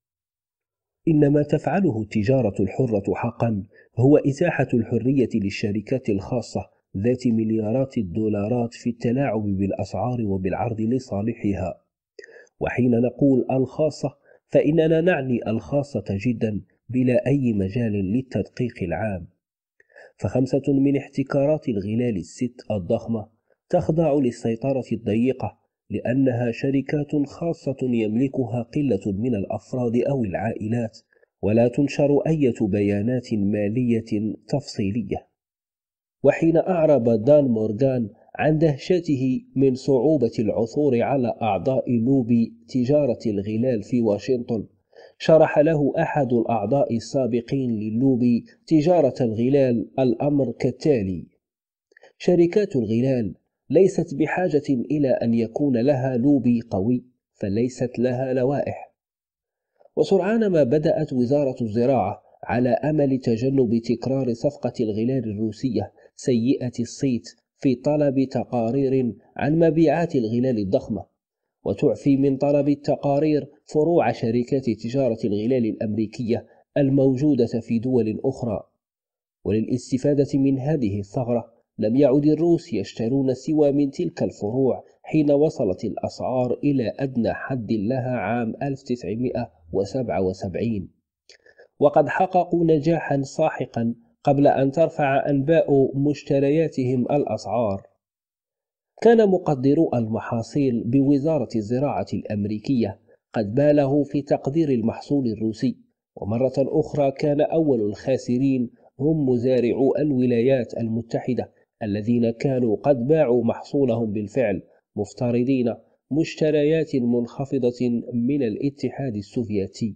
إن ما تفعله التجارة الحرة حقا هو إتاحة الحرية للشركات الخاصة ذات مليارات الدولارات في التلاعب بالأسعار وبالعرض لصالحها. وحين نقول الخاصة فإننا نعني الخاصة جدا بلا أي مجال للتدقيق العام. فخمسة من احتكارات الغلال الست الضخمة تخضع للسيطرة الضيقة لأنها شركات خاصة يملكها قلة من الأفراد أو العائلات، ولا تنشر أي بيانات مالية تفصيلية. وحين أعرب دان مورغان عن دهشته من صعوبة العثور على أعضاء لوبي تجارة الغلال في واشنطن، شرح له أحد الأعضاء السابقين للوبي تجارة الغلال الأمر كالتالي: شركات الغلال ليست بحاجة إلى أن يكون لها لوبي قوي، فليست لها لوائح. وسرعان ما بدأت وزارة الزراعة على أمل تجنب تكرار صفقة الغلال الروسية سيئة الصيت في طلب تقارير عن مبيعات الغلال الضخمة، وتعفي من طلب التقارير فروع شركات تجارة الغلال الأمريكية الموجودة في دول أخرى. وللاستفادة من هذه الثغرة لم يعد الروس يشترون سوى من تلك الفروع حين وصلت الأسعار إلى أدنى حد لها عام ألف وتسعمائة وسبعة وسبعين، وقد حققوا نجاحا ساحقا قبل أن ترفع أنباء مشترياتهم الأسعار. كان مقدرو المحاصيل بوزارة الزراعة الأمريكية قد بالغوا في تقدير المحصول الروسي، ومرة أخرى كان أول الخاسرين هم مزارعو الولايات المتحدة الذين كانوا قد باعوا محصولهم بالفعل، مفترضين مشتريات منخفضة من الاتحاد السوفيتي.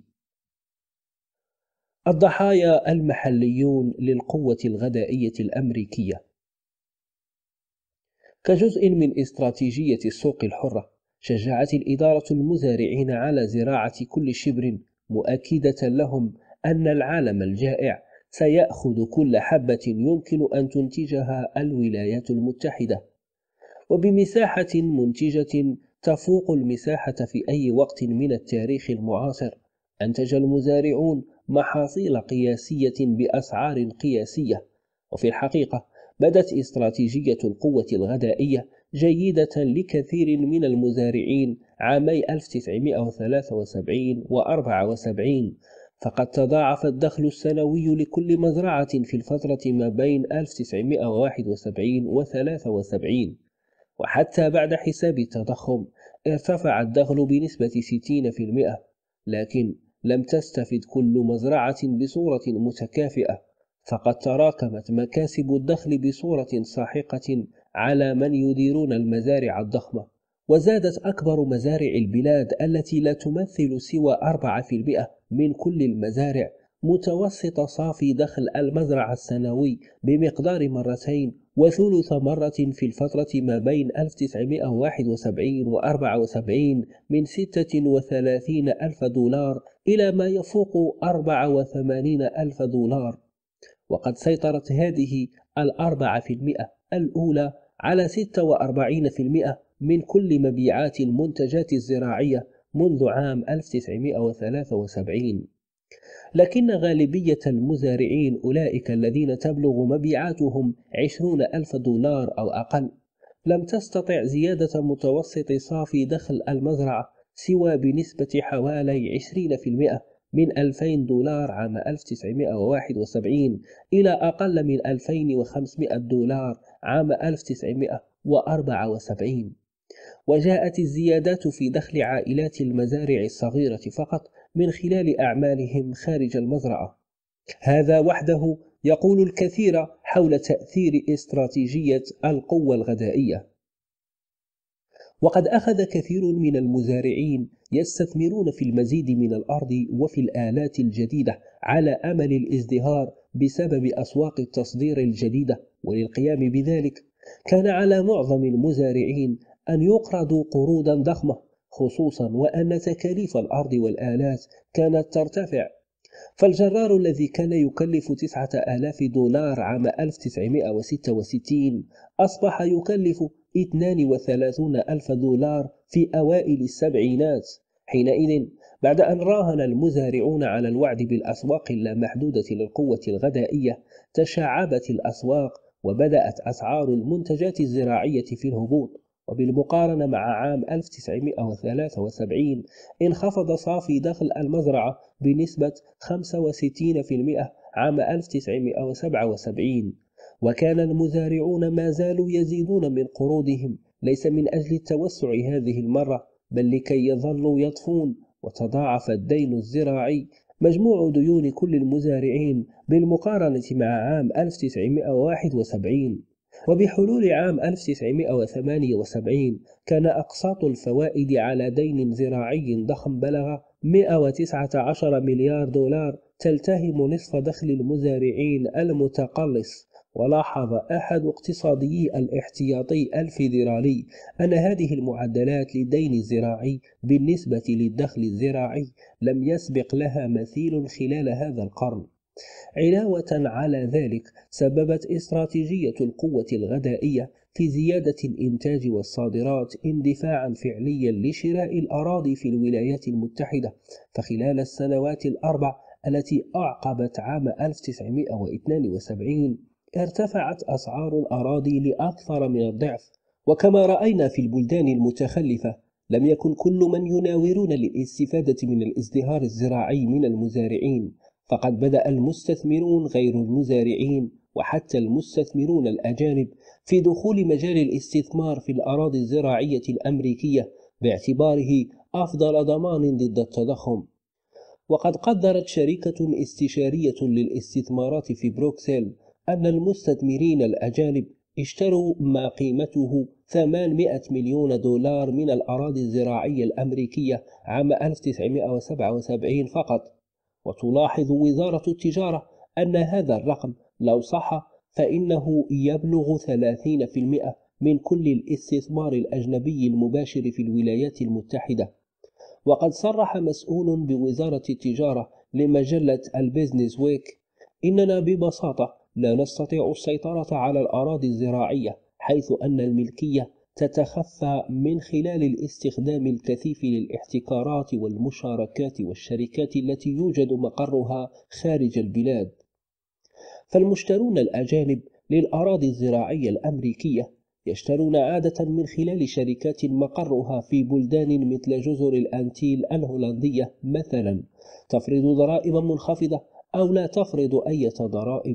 الضحايا المحليون للقوة الغذائية الأمريكية. كجزء من استراتيجية السوق الحرة، شجعت الإدارة المزارعين على زراعة كل شبر، مؤكدة لهم أن العالم الجائع سيأخذ كل حبة يمكن أن تنتجها الولايات المتحدة. وبمساحة منتجة تفوق المساحة في أي وقت من التاريخ المعاصر، أنتج المزارعون محاصيل قياسية بأسعار قياسية. وفي الحقيقة بدت استراتيجية القوة الغذائية جيدة لكثير من المزارعين عامي ألف وتسعمائة وثلاثة وسبعين وأربعة وسبعين، فقد تضاعف الدخل السنوي لكل مزرعة في الفترة ما بين ألف وتسعمائة وواحد وسبعين وثلاثة وسبعين، وحتى بعد حساب التضخم ارتفع الدخل بنسبة ستين بالمئة، لكن لم تستفد كل مزرعة بصورة متكافئة، فقد تراكمت مكاسب الدخل بصورة ساحقة على من يديرون المزارع الضخمة. وزادت أكبر مزارع البلاد التي لا تمثل سوى أربعة بالمئة من كل المزارع متوسط صافي دخل المزرعة السنوي بمقدار مرتين وثلث مرة في الفترة ما بين ألف وتسعمائة وواحد وسبعين وأربعة وسبعين من ستة وثلاثين ألف دولار إلى ما يفوق أربعة وثمانين ألف دولار. وقد سيطرت هذه الأربعة في المئة الأولى على ستة وأربعين بالمئة من كل مبيعات المنتجات الزراعية منذ عام ألف وتسعمائة وثلاثة وسبعين. لكن غالبية المزارعين أولئك الذين تبلغ مبيعاتهم عشرون ألف دولار أو أقل لم تستطع زيادة متوسط صافي دخل المزرعة سوى بنسبة حوالي عشرين بالمئة من ألفين دولار عام ألف وتسعمائة وواحد وسبعين إلى أقل من ألفين وخمسمائة دولار عام ألف وتسعمائة وأربعة وسبعين. وجاءت الزيادات في دخل عائلات المزارع الصغيرة فقط من خلال أعمالهم خارج المزرعة. هذا وحده يقول الكثير حول تأثير استراتيجية القوة الغذائية. وقد أخذ كثير من المزارعين يستثمرون في المزيد من الأرض وفي الآلات الجديدة على أمل الازدهار بسبب أسواق التصدير الجديدة، وللقيام بذلك كان على معظم المزارعين أن يقرضوا قروضا ضخمة، خصوصا وأن تكاليف الأرض والآلات كانت ترتفع. فالجرار الذي كان يكلف تسعة آلاف دولار عام ألف وتسعمائة وستة وستين أصبح يكلف اثنين وثلاثين ألف دولار في أوائل السبعينات. حينئذ بعد أن راهن المزارعون على الوعد بالأسواق اللامحدودة للقوة الغذائية، تشعبت الأسواق وبدأت أسعار المنتجات الزراعية في الهبوط. وبالمقارنة مع عام ألف وتسعمائة وثلاثة وسبعين انخفض صافي دخل المزرعة بنسبة خمسة وستين بالمئة عام ألف وتسعمائة وسبعة وسبعين. وكان المزارعون ما زالوا يزيدون من قروضهم، ليس من أجل التوسع هذه المرة، بل لكي يظلوا يطفون. وتضاعف الدين الزراعي، مجموع ديون كل المزارعين بالمقارنة مع عام ألف وتسعمائة وواحد وسبعين. وبحلول عام ألف وتسعمائة وثمانية وسبعين كان أقساط الفوائد على دين زراعي ضخم بلغ مئة وتسعة عشر مليار دولار، تلتهم نصف دخل المزارعين المتقلص. ولاحظ أحد اقتصاديي الاحتياطي الفيدرالي أن هذه المعدلات للدين الزراعي بالنسبة للدخل الزراعي لم يسبق لها مثيل خلال هذا القرن. علاوة على ذلك، سببت استراتيجية القوة الغذائية في زيادة الإنتاج والصادرات اندفاعا فعليا لشراء الأراضي في الولايات المتحدة. فخلال السنوات الأربع التي أعقبت عام ألف وتسعمائة واثنين وسبعين ارتفعت أسعار الأراضي لأكثر من الضعف. وكما رأينا في البلدان المتخلفة، لم يكن كل من يناورون للاستفادة من الازدهار الزراعي من المزارعين، فقد بدأ المستثمرون غير المزارعين وحتى المستثمرون الأجانب في دخول مجال الاستثمار في الأراضي الزراعية الأمريكية باعتباره أفضل ضمان ضد التضخم. وقد قدرت شركة استشارية للاستثمارات في بروكسل أن المستثمرين الأجانب اشتروا ما قيمته ثمانمائة مليون دولار من الأراضي الزراعية الأمريكية عام ألف وتسعمائة وسبعة وسبعين فقط. وتلاحظ وزارة التجارة أن هذا الرقم لو صح فإنه يبلغ ثلاثين بالمئة من كل الاستثمار الأجنبي المباشر في الولايات المتحدة. وقد صرح مسؤول بوزارة التجارة لمجلة البيزنس ويك: إننا ببساطة لا نستطيع السيطرة على الأراضي الزراعية، حيث أن الملكية تتخفى من خلال الاستخدام الكثيف للاحتكارات والمشاركات والشركات التي يوجد مقرها خارج البلاد. فالمشترون الأجانب للأراضي الزراعية الأمريكية يشترون عادة من خلال شركات مقرها في بلدان مثل جزر الأنتيل الهولندية مثلا، تفرض ضرائب منخفضة أو لا تفرض أي ضرائب.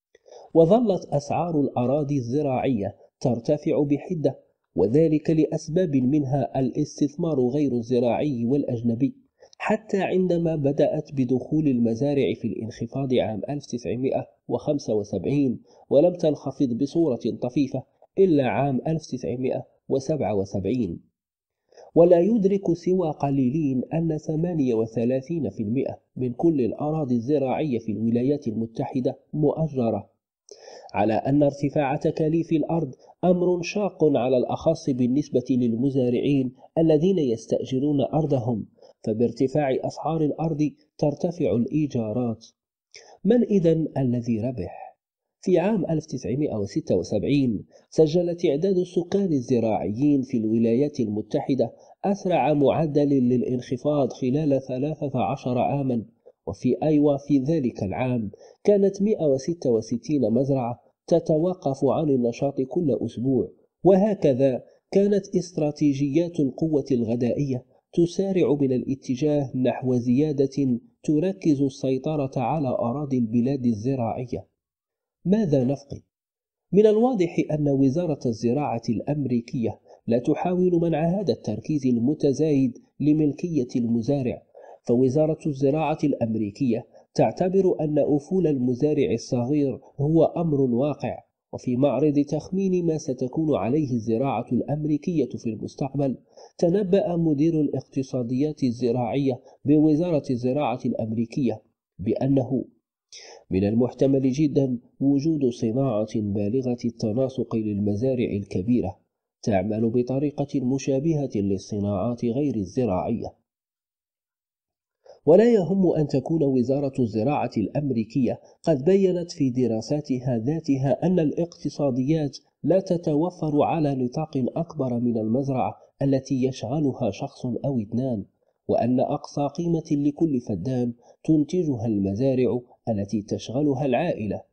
وظلت أسعار الأراضي الزراعية ترتفع بحدة، وذلك لأسباب منها الاستثمار غير الزراعي والأجنبي، حتى عندما بدأت بدخول المزارع في الانخفاض عام ألف وتسعمائة وخمسة وسبعين، ولم تنخفض بصورة طفيفة إلا عام ألف وتسعمائة وسبعة وسبعين. ولا يدرك سوى قليلين أن ثمانية وثلاثين بالمئة من كل الأراضي الزراعية في الولايات المتحدة مؤجرة، على أن ارتفاع تكاليف الأرض أمر شاق على الأخص بالنسبة للمزارعين الذين يستأجرون أرضهم، فبارتفاع أسعار الأرض ترتفع الإيجارات. من إذن الذي ربح؟ في عام ألف وتسعمائة وستة وسبعين سجل تعداد السكان الزراعيين في الولايات المتحدة أسرع معدل للانخفاض خلال ثلاثة عشر عاما، وفي أيوا في ذلك العام كانت مئة وستة وستين مزرعة تتوقف عن النشاط كل أسبوع. وهكذا كانت استراتيجيات القوة الغذائية تسارع من الاتجاه نحو زيادة تركز السيطرة على أراضي البلاد الزراعية. ماذا نفقد؟ من الواضح أن وزارة الزراعة الأمريكية لا تحاول منع هذا التركيز المتزايد لملكية المزارع، فوزارة الزراعة الأمريكية تعتبر أن أفول المزارع الصغير هو أمر واقع، وفي معرض تخمين ما ستكون عليه الزراعة الأمريكية في المستقبل، تنبأ مدير الاقتصاديات الزراعية بوزارة الزراعة الأمريكية بأنه من المحتمل جدا وجود صناعة بالغة التناسق للمزارع الكبيرة تعمل بطريقة مشابهة للصناعات غير الزراعية. ولا يهم أن تكون وزارة الزراعة الأمريكية قد بيّنت في دراساتها ذاتها أن الاقتصاديات لا تتوفر على نطاق أكبر من المزرعة التي يشغلها شخص أو اثنان، وأن أقصى قيمة لكل فدان تنتجها المزارع التي تشغلها العائلة.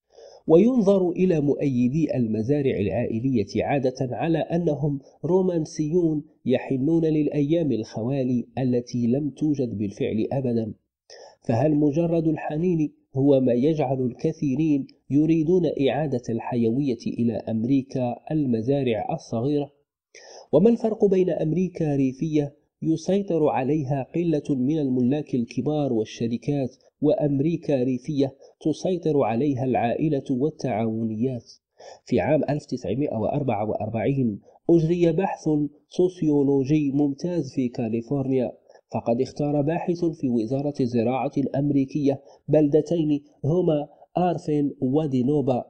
وينظر إلى مؤيدي المزارع العائلية عادة على أنهم رومانسيون يحنون للأيام الخوالي التي لم توجد بالفعل أبدا. فهل مجرد الحنين هو ما يجعل الكثيرين يريدون إعادة الحيوية إلى أمريكا المزارع الصغيرة؟ وما الفرق بين أمريكا ريفية يسيطر عليها قلة من الملاك الكبار والشركات وأمريكا ريفية تسيطر عليها العائلة والتعاونيات؟ في عام ألف وتسعمائة وأربعة وأربعين أجري بحث سوسيولوجي ممتاز في كاليفورنيا، فقد اختار باحث في وزارة الزراعة الأمريكية بلدتين هما آرفين ودينوبا،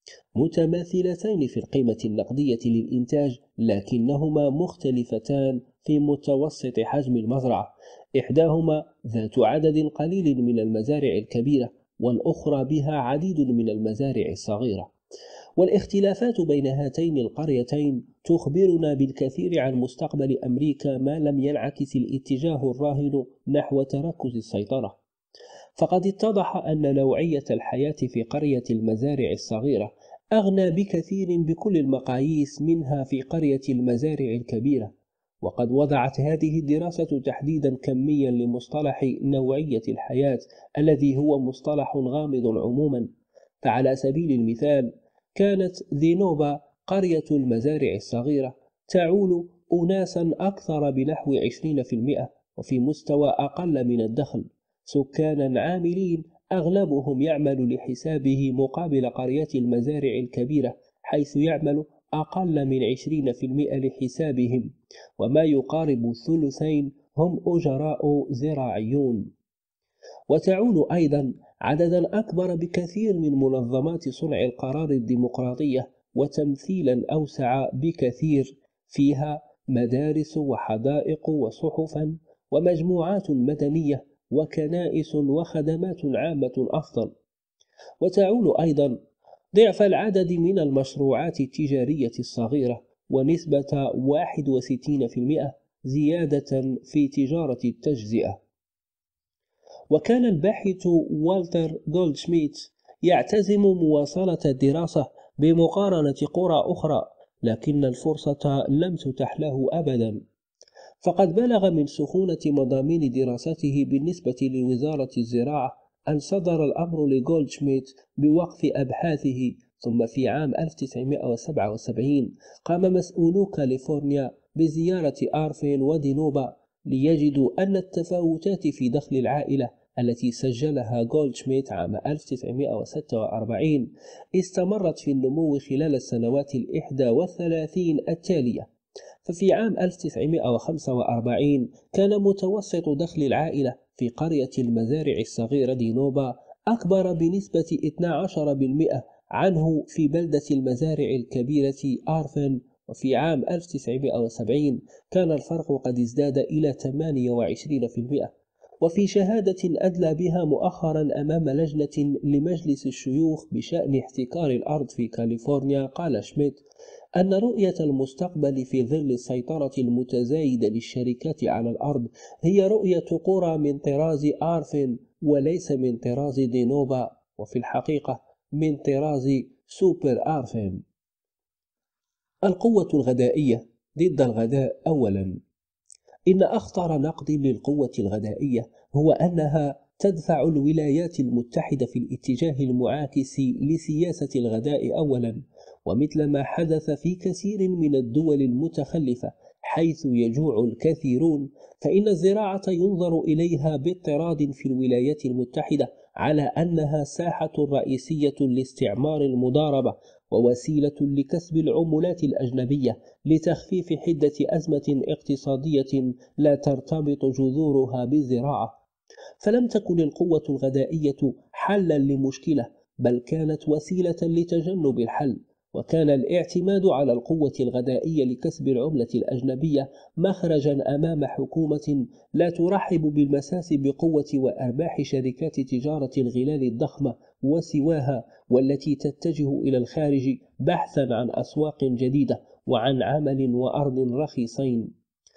متماثلتين في القيمة النقدية للإنتاج لكنهما مختلفتان في متوسط حجم المزرعة. إحداهما ذات عدد قليل من المزارع الكبيرة، والأخرى بها عديد من المزارع الصغيرة. والاختلافات بين هاتين القريتين تخبرنا بالكثير عن مستقبل أمريكا ما لم ينعكس الاتجاه الراهن نحو تركز السيطرة. فقد اتضح أن نوعية الحياة في قرية المزارع الصغيرة أغنى بكثير بكل المقاييس منها في قرية المزارع الكبيرة. وقد وضعت هذه الدراسة تحديدا كميا لمصطلح نوعية الحياة الذي هو مصطلح غامض عموما. فعلى سبيل المثال كانت ذينوبا قرية المزارع الصغيرة تعول أناسا أكثر بنحو عشرين بالمئة وفي مستوى أقل من الدخل، سكانا عاملين أغلبهم يعمل لحسابه مقابل قرية المزارع الكبيرة حيث يعمل أقل من عشرين بالمئة لحسابهم، وما يقارب الثلثين هم أجراء زراعيون. وتعول أيضا عددا أكبر بكثير من منظمات صنع القرار الديمقراطية وتمثيلا أوسع بكثير، فيها مدارس وحدائق وصحفا ومجموعات مدنية وكنائس وخدمات عامة أفضل. وتعول أيضا ضعف العدد من المشروعات التجارية الصغيرة ونسبة واحد وستين بالمئة زيادة في تجارة التجزئة. وكان الباحث والتر جولدشميت يعتزم مواصلة الدراسة بمقارنة قرى أخرى، لكن الفرصة لم تتح له أبدا. فقد بلغ من سخونة مضامين دراسته بالنسبة لوزارة الزراعة أن صدر الأمر لجولدشميت بوقف أبحاثه. ثم في عام ألف وتسعمائة وسبعة وسبعين قام مسؤولو كاليفورنيا بزيارة آرفين ودينوبا ليجدوا أن التفاوتات في دخل العائلة التي سجلها جولدشميت عام ألف وتسعمائة وستة وأربعين استمرت في النمو خلال السنوات الإحدى والثلاثين التالية. ففي عام ألف وتسعمائة وخمسة وأربعين كان متوسط دخل العائلة في قرية المزارع الصغيرة دينوبا أكبر بنسبة اثني عشر بالمئة عنه في بلدة المزارع الكبيرة آرفين، وفي عام ألف وتسعمائة وسبعين كان الفرق قد ازداد إلى ثمانية وعشرين بالمئة. وفي شهادة أدلى بها مؤخرا أمام لجنة لمجلس الشيوخ بشأن احتكار الأرض في كاليفورنيا، قال شميت أن رؤية المستقبل في ظل السيطرة المتزايدة للشركات على الأرض هي رؤية قرى من طراز آرفين وليس من طراز دينوبا، وفي الحقيقة من طراز سوبر آرفين. القوة الغذائية ضد الغذاء. أولا، إن أخطر نقد للقوة الغذائية هو أنها تدفع الولايات المتحدة في الاتجاه المعاكس لسياسة الغذاء أولا، ومثل ما حدث في كثير من الدول المتخلفة حيث يجوع الكثيرون، فإن الزراعة ينظر إليها باضطراد في الولايات المتحدة على أنها ساحة رئيسية لاستعمار المضاربة ووسيلة لكسب العملات الأجنبية لتخفيف حدة أزمة اقتصادية لا ترتبط جذورها بالزراعة. فلم تكن القوة الغذائية حلا لمشكلة، بل كانت وسيلة لتجنب الحل، وكان الاعتماد على القوة الغذائية لكسب العملة الأجنبية مخرجا أمام حكومة لا ترحب بالمساس بقوة وأرباح شركات تجارة الغلال الضخمة وسواها، والتي تتجه إلى الخارج بحثا عن أسواق جديدة وعن عمل وأرض رخيصين.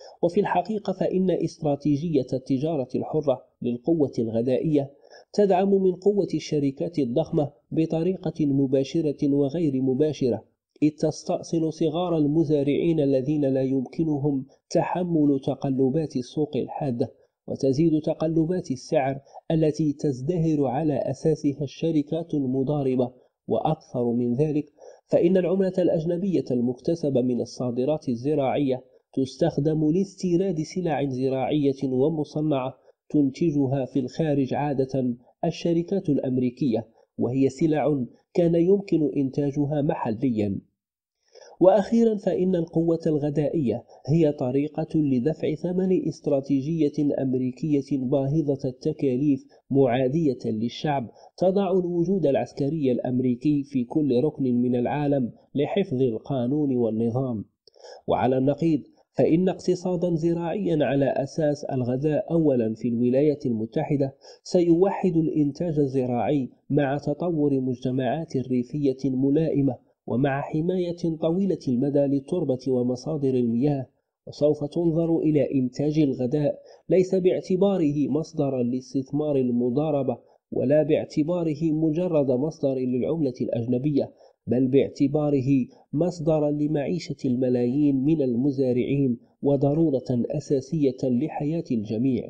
وفي الحقيقة فإن استراتيجية التجارة الحرة للقوة الغذائية تدعم من قوة الشركات الضخمة بطريقة مباشرة وغير مباشرة، إذ تستأصل صغار المزارعين الذين لا يمكنهم تحمل تقلبات السوق الحادة، وتزيد تقلبات السعر التي تزدهر على أساسها الشركات المضاربة. وأكثر من ذلك، فإن العملة الأجنبية المكتسبة من الصادرات الزراعية تستخدم لاستيراد سلع زراعية ومصنعة تنتجها في الخارج عادة الشركات الأمريكية، وهي سلع كان يمكن إنتاجها محليا. وأخيرا، فإن القوة الغذائية هي طريقة لدفع ثمن استراتيجية أمريكية باهظة التكاليف معادية للشعب، تضع الوجود العسكري الأمريكي في كل ركن من العالم لحفظ القانون والنظام. وعلى النقيض، فإن اقتصادا زراعيا على أساس الغذاء أولا في الولايات المتحدة سيوحد الإنتاج الزراعي مع تطور مجتمعات ريفية ملائمة، ومع حماية طويلة المدى للتربة ومصادر المياه. وسوف تنظر إلى إنتاج الغذاء ليس باعتباره مصدرا لاستثمار المضاربة، ولا باعتباره مجرد مصدر للعملة الأجنبية، بل باعتباره مصدرا لمعيشة الملايين من المزارعين وضرورة أساسية لحياة الجميع.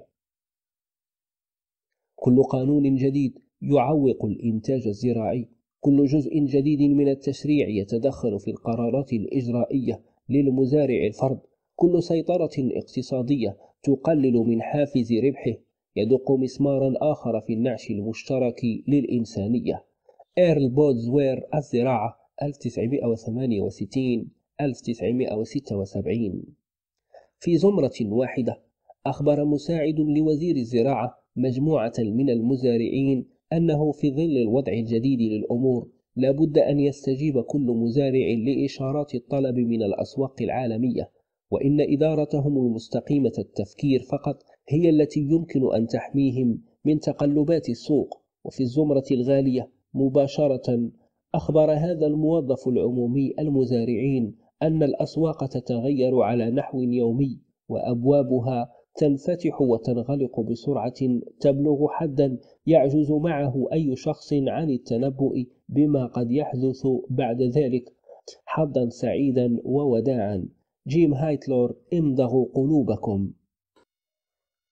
كل قانون جديد يعوق الإنتاج الزراعي، كل جزء جديد من التشريع يتدخل في القرارات الإجرائية للمزارع الفرد، كل سيطرة اقتصادية تقلل من حافز ربحه يدق مسمارا آخر في النعش المشترك للإنسانية. إيرل بودزوير، الزراعة، ألف وتسعمائة وثمانية وستين ألف وتسعمائة وستة وسبعين. في زمرة واحدة، أخبر مساعد لوزير الزراعة مجموعة من المزارعين أنه في ظل الوضع الجديد للأمور لا بد أن يستجيب كل مزارع لإشارات الطلب من الأسواق العالمية، وإن إدارتهم المستقيمة التفكير فقط هي التي يمكن أن تحميهم من تقلبات السوق. وفي الزمرة الغالية مباشرة، أخبر هذا الموظف العمومي المزارعين أن الأسواق تتغير على نحو يومي، وأبوابها تنفتح وتنغلق بسرعة تبلغ حدا يعجز معه أي شخص عن التنبؤ بما قد يحدث بعد ذلك. حظا سعيدا ووداعا. جيم هايتلور، امضغوا قلوبكم.